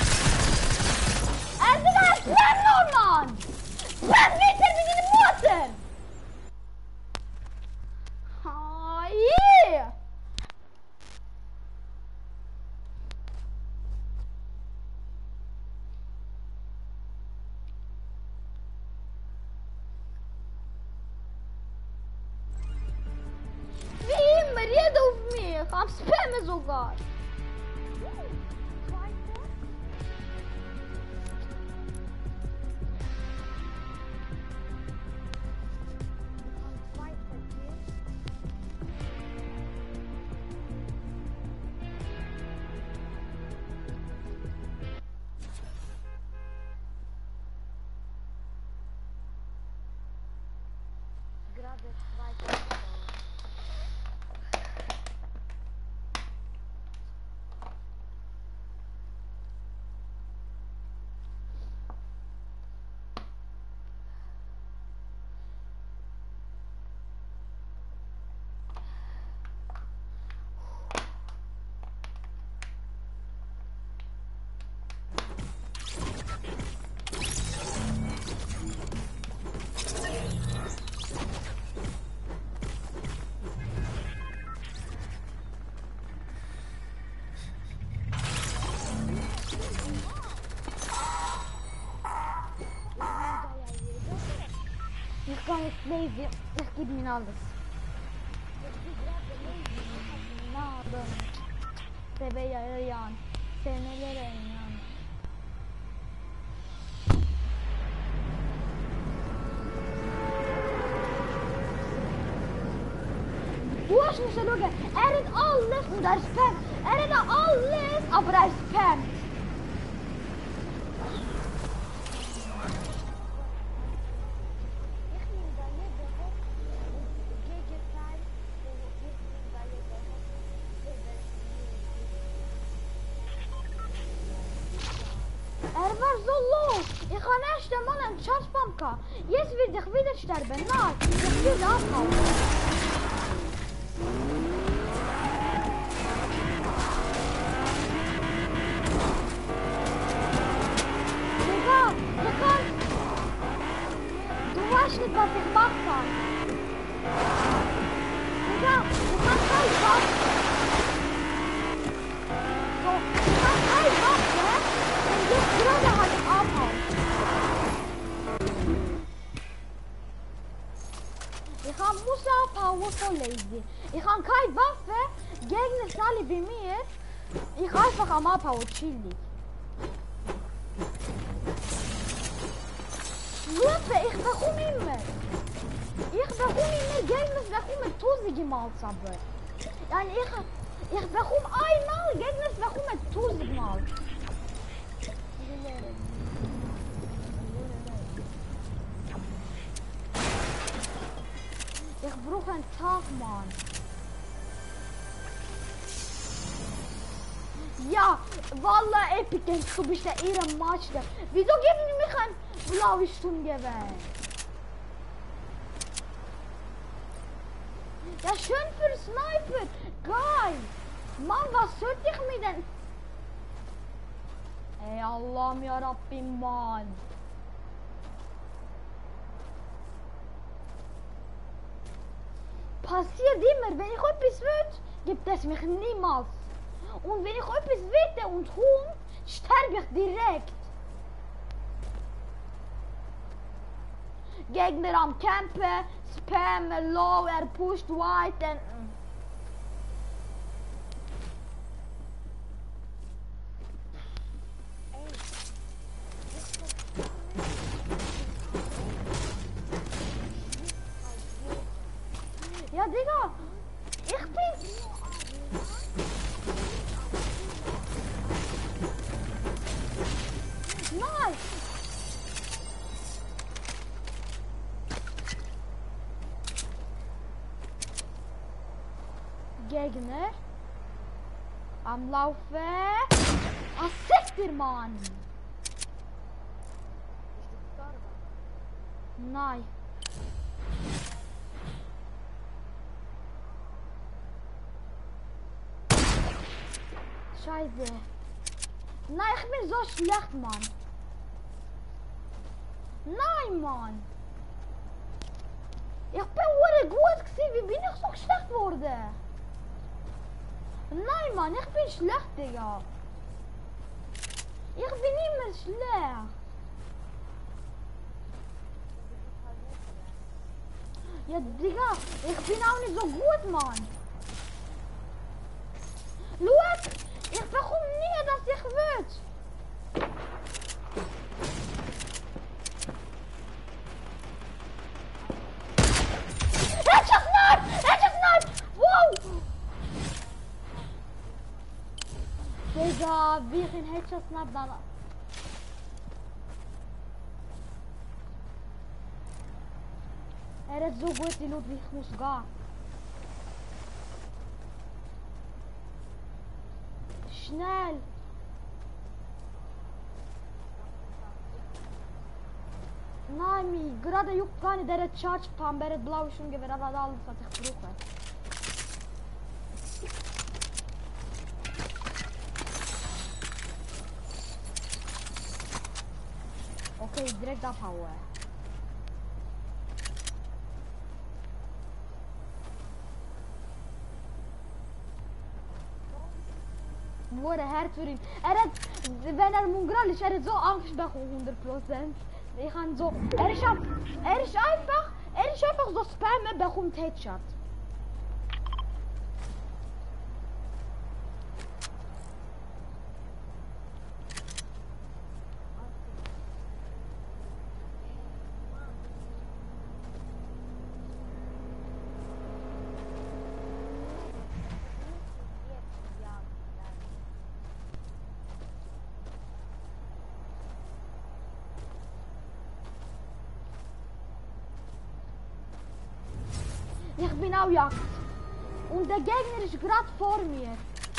Speaker 1: Er, Digga, er spam nur, Mann! Spam weiter mit deiner Mutter! Ah, yeah! Wie immer, jeder auf mich. Am Spammen sogar. Ich kann jetzt lazy. Ich gebe mir alles. Nada. Se veía yan. Se me veía yan. Du hast nicht schauen. Er hat alles und er spammt. Er hat alles, aber er spammt. Ich kann erst einmal einen Schatzbaum gehabt. Jetzt will ich wieder sterben. Nein, ich will abhauen. Digga, ich kann... Du weißt nicht, was ich machen kann. Digga, ich kann kein Waffe. So, ich kann kein Waffe. Und jetzt gerade halt abhauen. Ich kann muss abhauen, voll lazy. Ich habe keine Waffe, Gegner sind alle bei mir. Ich einfach am Abhauen, chillig. Schluppe, ich bekomme immer. Ich bekomme immer Gegner, bekomme tausende Mal aber. Yani ich, ich bekomme einmal, Gegner bekomme tausend Mal. Ich brauche einen Tag, Mann. Ja, Wallah, Epic, du bist der Ehrenmeister. Wieso geben die mich ein blaues Sturmgewehr? Ja, schön für Sniper. Geil. Mann, was sollte ich mir denn... Ey, Allah, ya Rabbi, Mann. Passiert immer, wenn ich etwas will, gibt es mich niemals. Und wenn ich etwas will und hum, sterbe ich direkt. Gegner am Campen, Spam, low, er pusht wide and... Ja, Digga, ich bin... Nein! Gegner am Laufen. Was sagt ihr, Mann? Nein. Scheiße. Nein, ich bin so schlecht, Mann. Nein, Mann. Ich bin wirklich gut gewesen. Wie bin ich so schlecht geworden? Nein, Mann, ich bin schlecht, Digga. Ich bin immer schlecht. Ja, Digga, ich bin auch nicht so gut, Mann. Schau, ich bekomme nie, dass ich will. Headshot Snipe! Headshot Snipe! Wow! Digga, wie ich den Headshot Snipe dann... Er hat so gut die Loot, wie ich muss gehen. Schnell! Nein, mi, gerade juckt gar nicht, der hat Charge Pump, er hat blaue Schwunggewehr, er hat alles, was ich brauche. Okay, direkt abhauen. Wurde hart für ihn. Er hat, wenn er Mongral ist, er hat so Angst bekommen, hundert Prozent. Ich kann so, er ist, ab, er ist einfach, er ist einfach so spammen, bekommt Headshot. Ich bin auch Jagd. Und der Gegner ist gerade vor mir.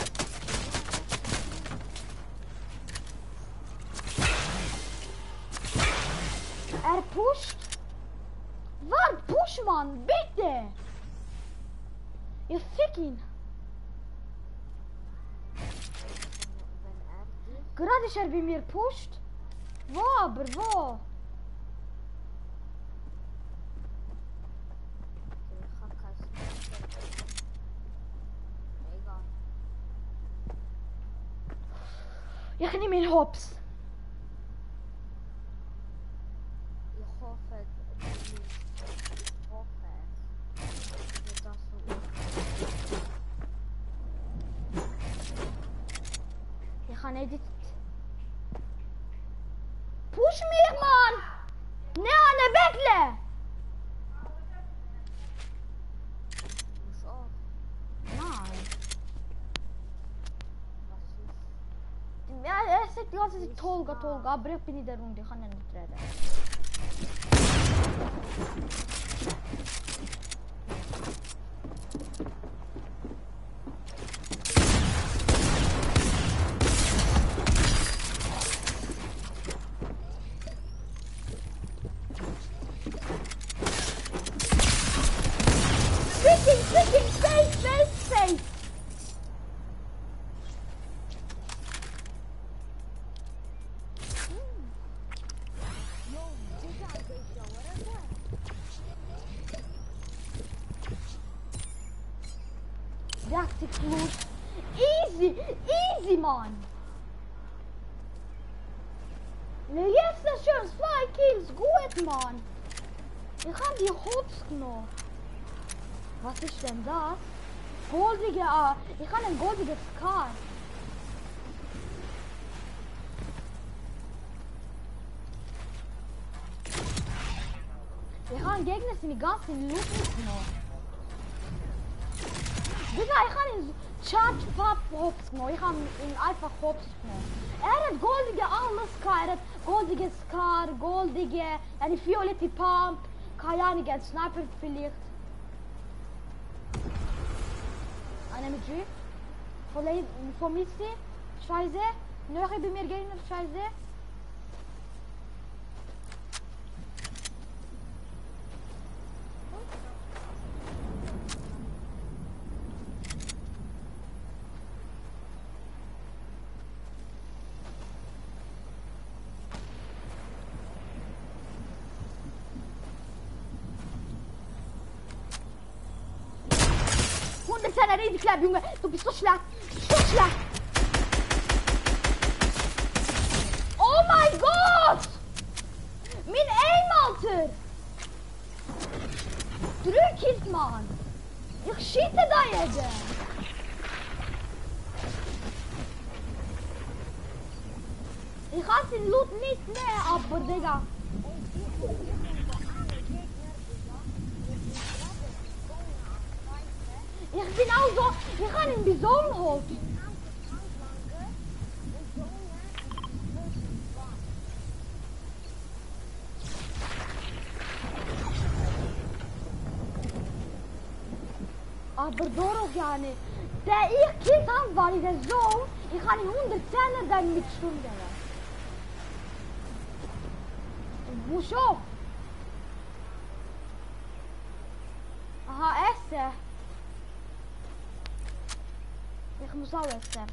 Speaker 1: Er pusht. Wart, push, Mann, bitte. Ich fick ihn. Gerade ist er bei mir pusht. Wo aber, wo? Ich nehme ihn hops.
Speaker 2: Ich hoffe, ich hoffe, dass du...
Speaker 1: Ich kann nicht... Push mich, Mann! Nein, ne Beckle!
Speaker 2: Muss auch.
Speaker 1: Nein.
Speaker 2: Was ist...
Speaker 1: Ja, er sagt die ganze Zeit Tolga, Tolga, aber ich bin in der Runde, ich kann ja nicht reden. Freaking, freaking, safe, safe, safe! achtzig plus. Easy, easy, Mann. Ne, jetzt ist schon zwei Kills. Gut, Mann. Ich hab die Hops genommen. Was ist denn das? Goldige, ah, ich habe ein goldiges Scar. Ich habe einen Gegner, die ganzen Loot genommen. Digga, ich habe ihn Charge Pop Hops genommen. Ich habe ihn einfach Hops genommen. Er hat goldige alles Scar. Er hat goldige Scar, goldige, eine violette Pump. Keine Ahnung, ein Sniper vielleicht. Ein M G. Von, von Missy. Scheiße. Noch bei mir Gegner. Scheiße. mit seiner Riesenklappe, Junge. Du bist so schlecht. So schlecht. Oh mein Gott! Mein Aim, Alter! Drei Kills, Mann! Ich schiete da jeden! Ich kann den Loot nicht mehr, aber Digga. Ich bin auch so, ich kann ihn Bison holen. Aber Doro gerne. Der ich killt habe, war ich der Sohn. Ich kann ihn hundertzehn dann mit Stunden. Wo schon? Aha, essen. Ich muss auch essen.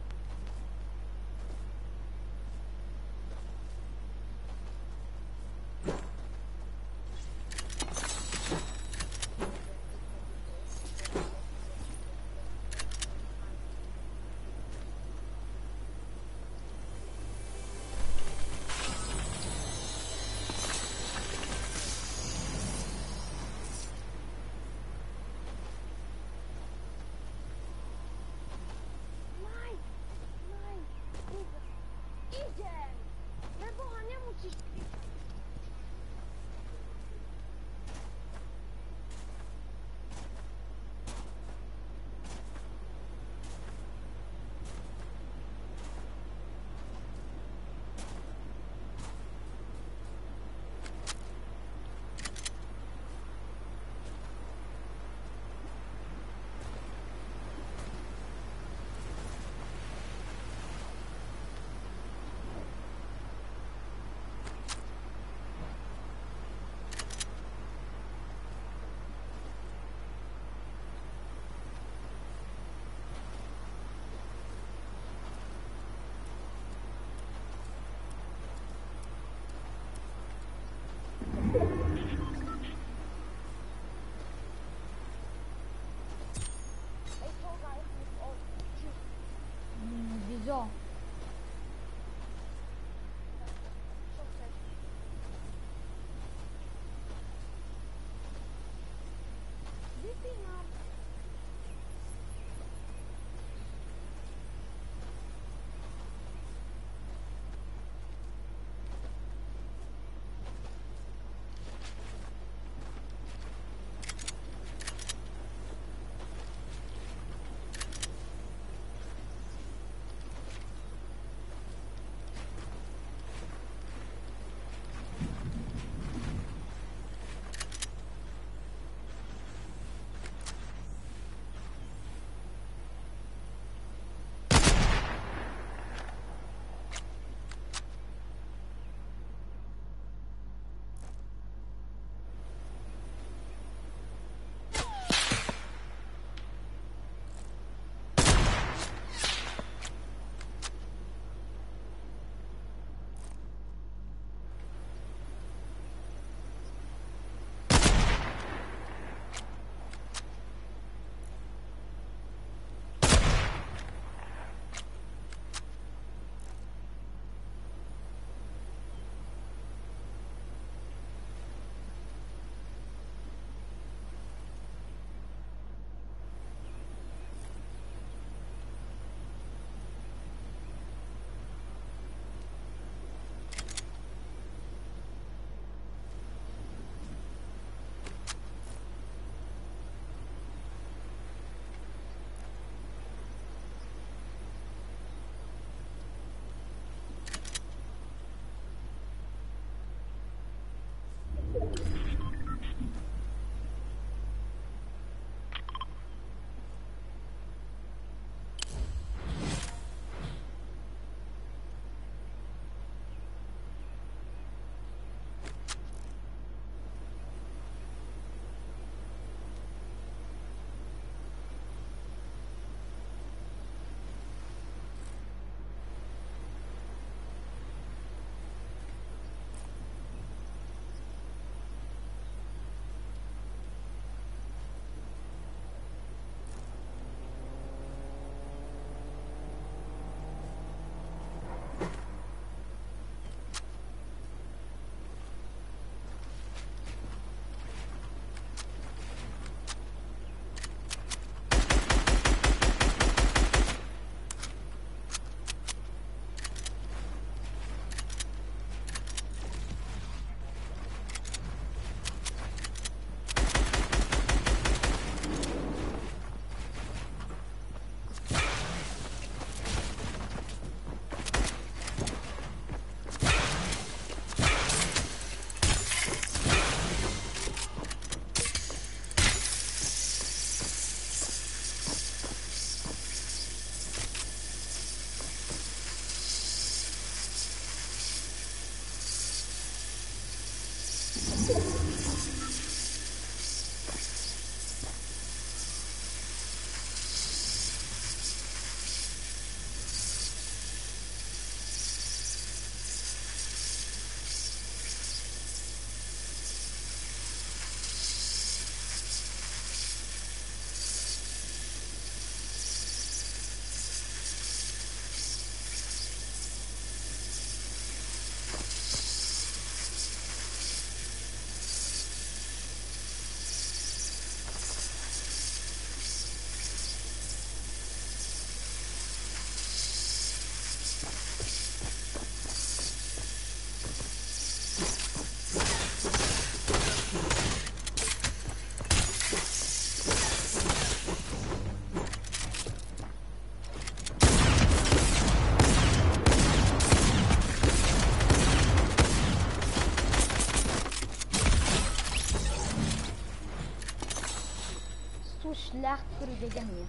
Speaker 1: So schlecht für die Digga hier.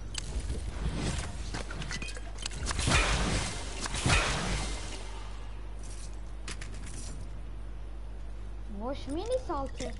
Speaker 1: Wo ist meine Salze?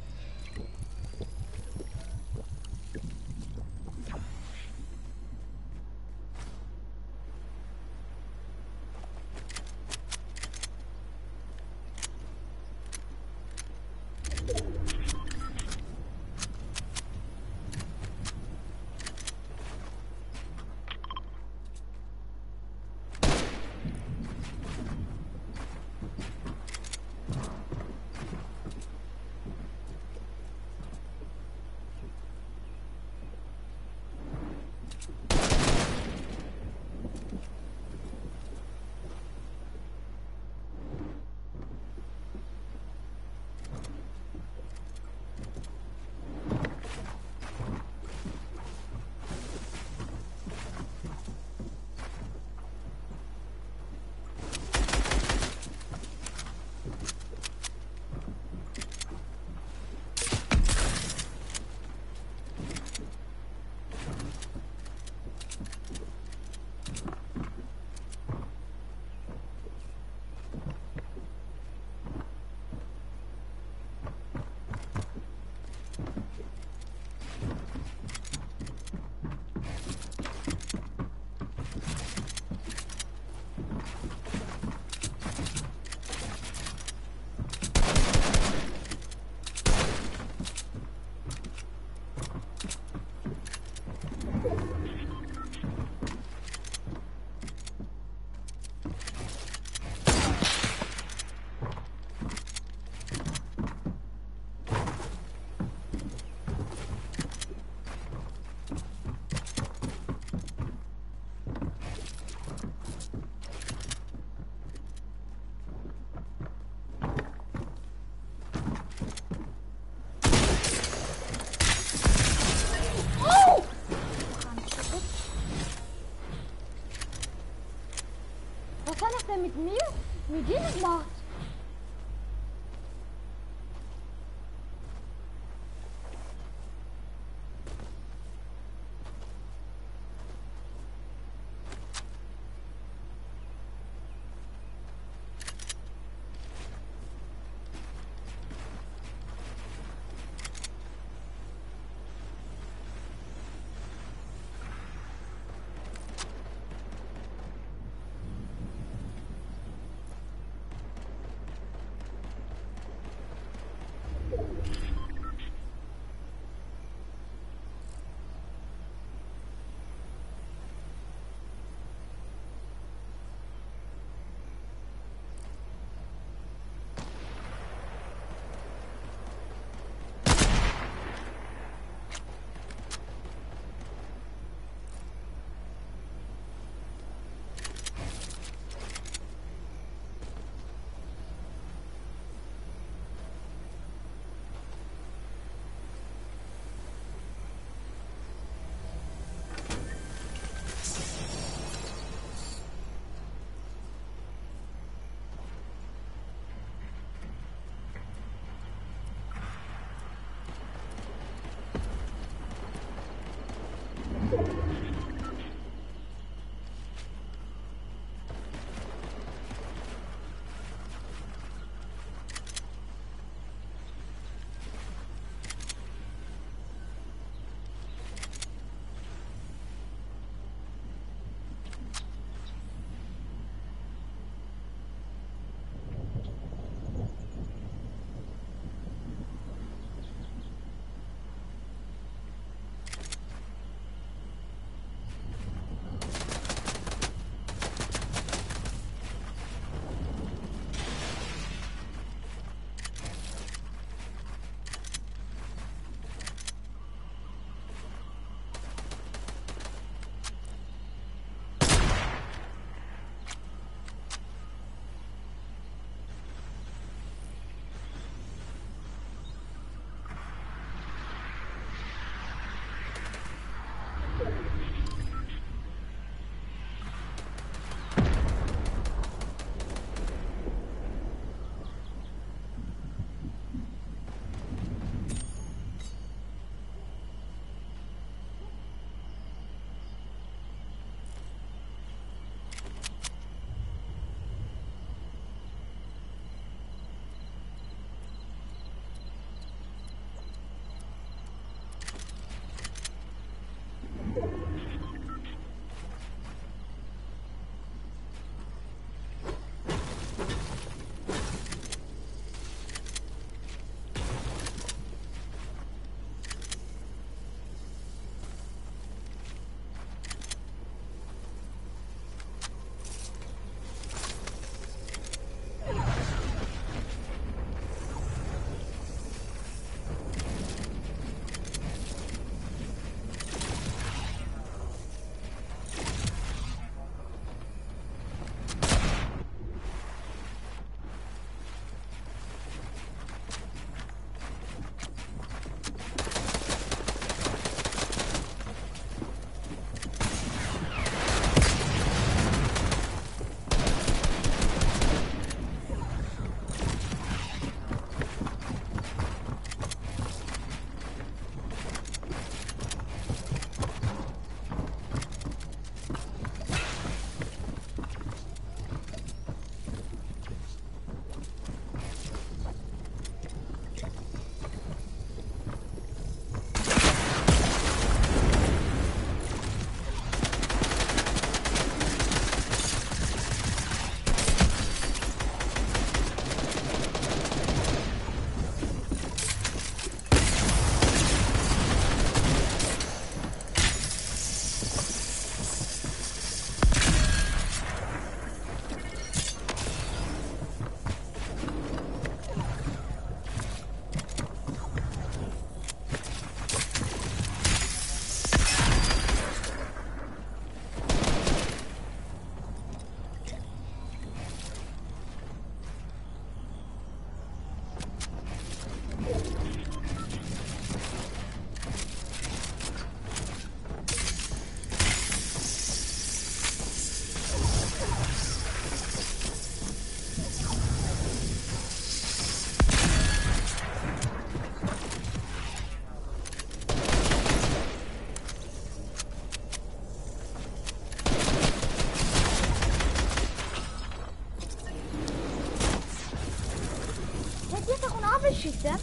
Speaker 1: اون آب شیسته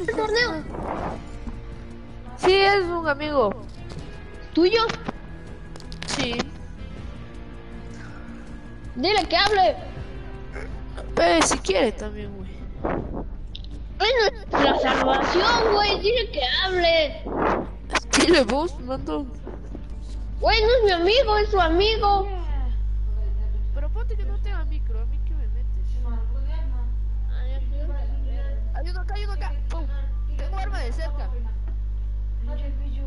Speaker 2: El torneo.
Speaker 5: Sí, es un amigo.
Speaker 2: ¿Tuyo?
Speaker 5: Sí.
Speaker 2: Dile que hable.
Speaker 5: Eh, si quiere también, güey.
Speaker 2: Es nuestra salvación, güey. Dile que hable.
Speaker 5: Dile vos, mando.
Speaker 2: Güey, no es mi amigo, es su amigo.
Speaker 5: Pero ponte que no tenga micro, a mí que me metes. Hay uno acá, hay uno acá. Pum. Tengo arma de cerca.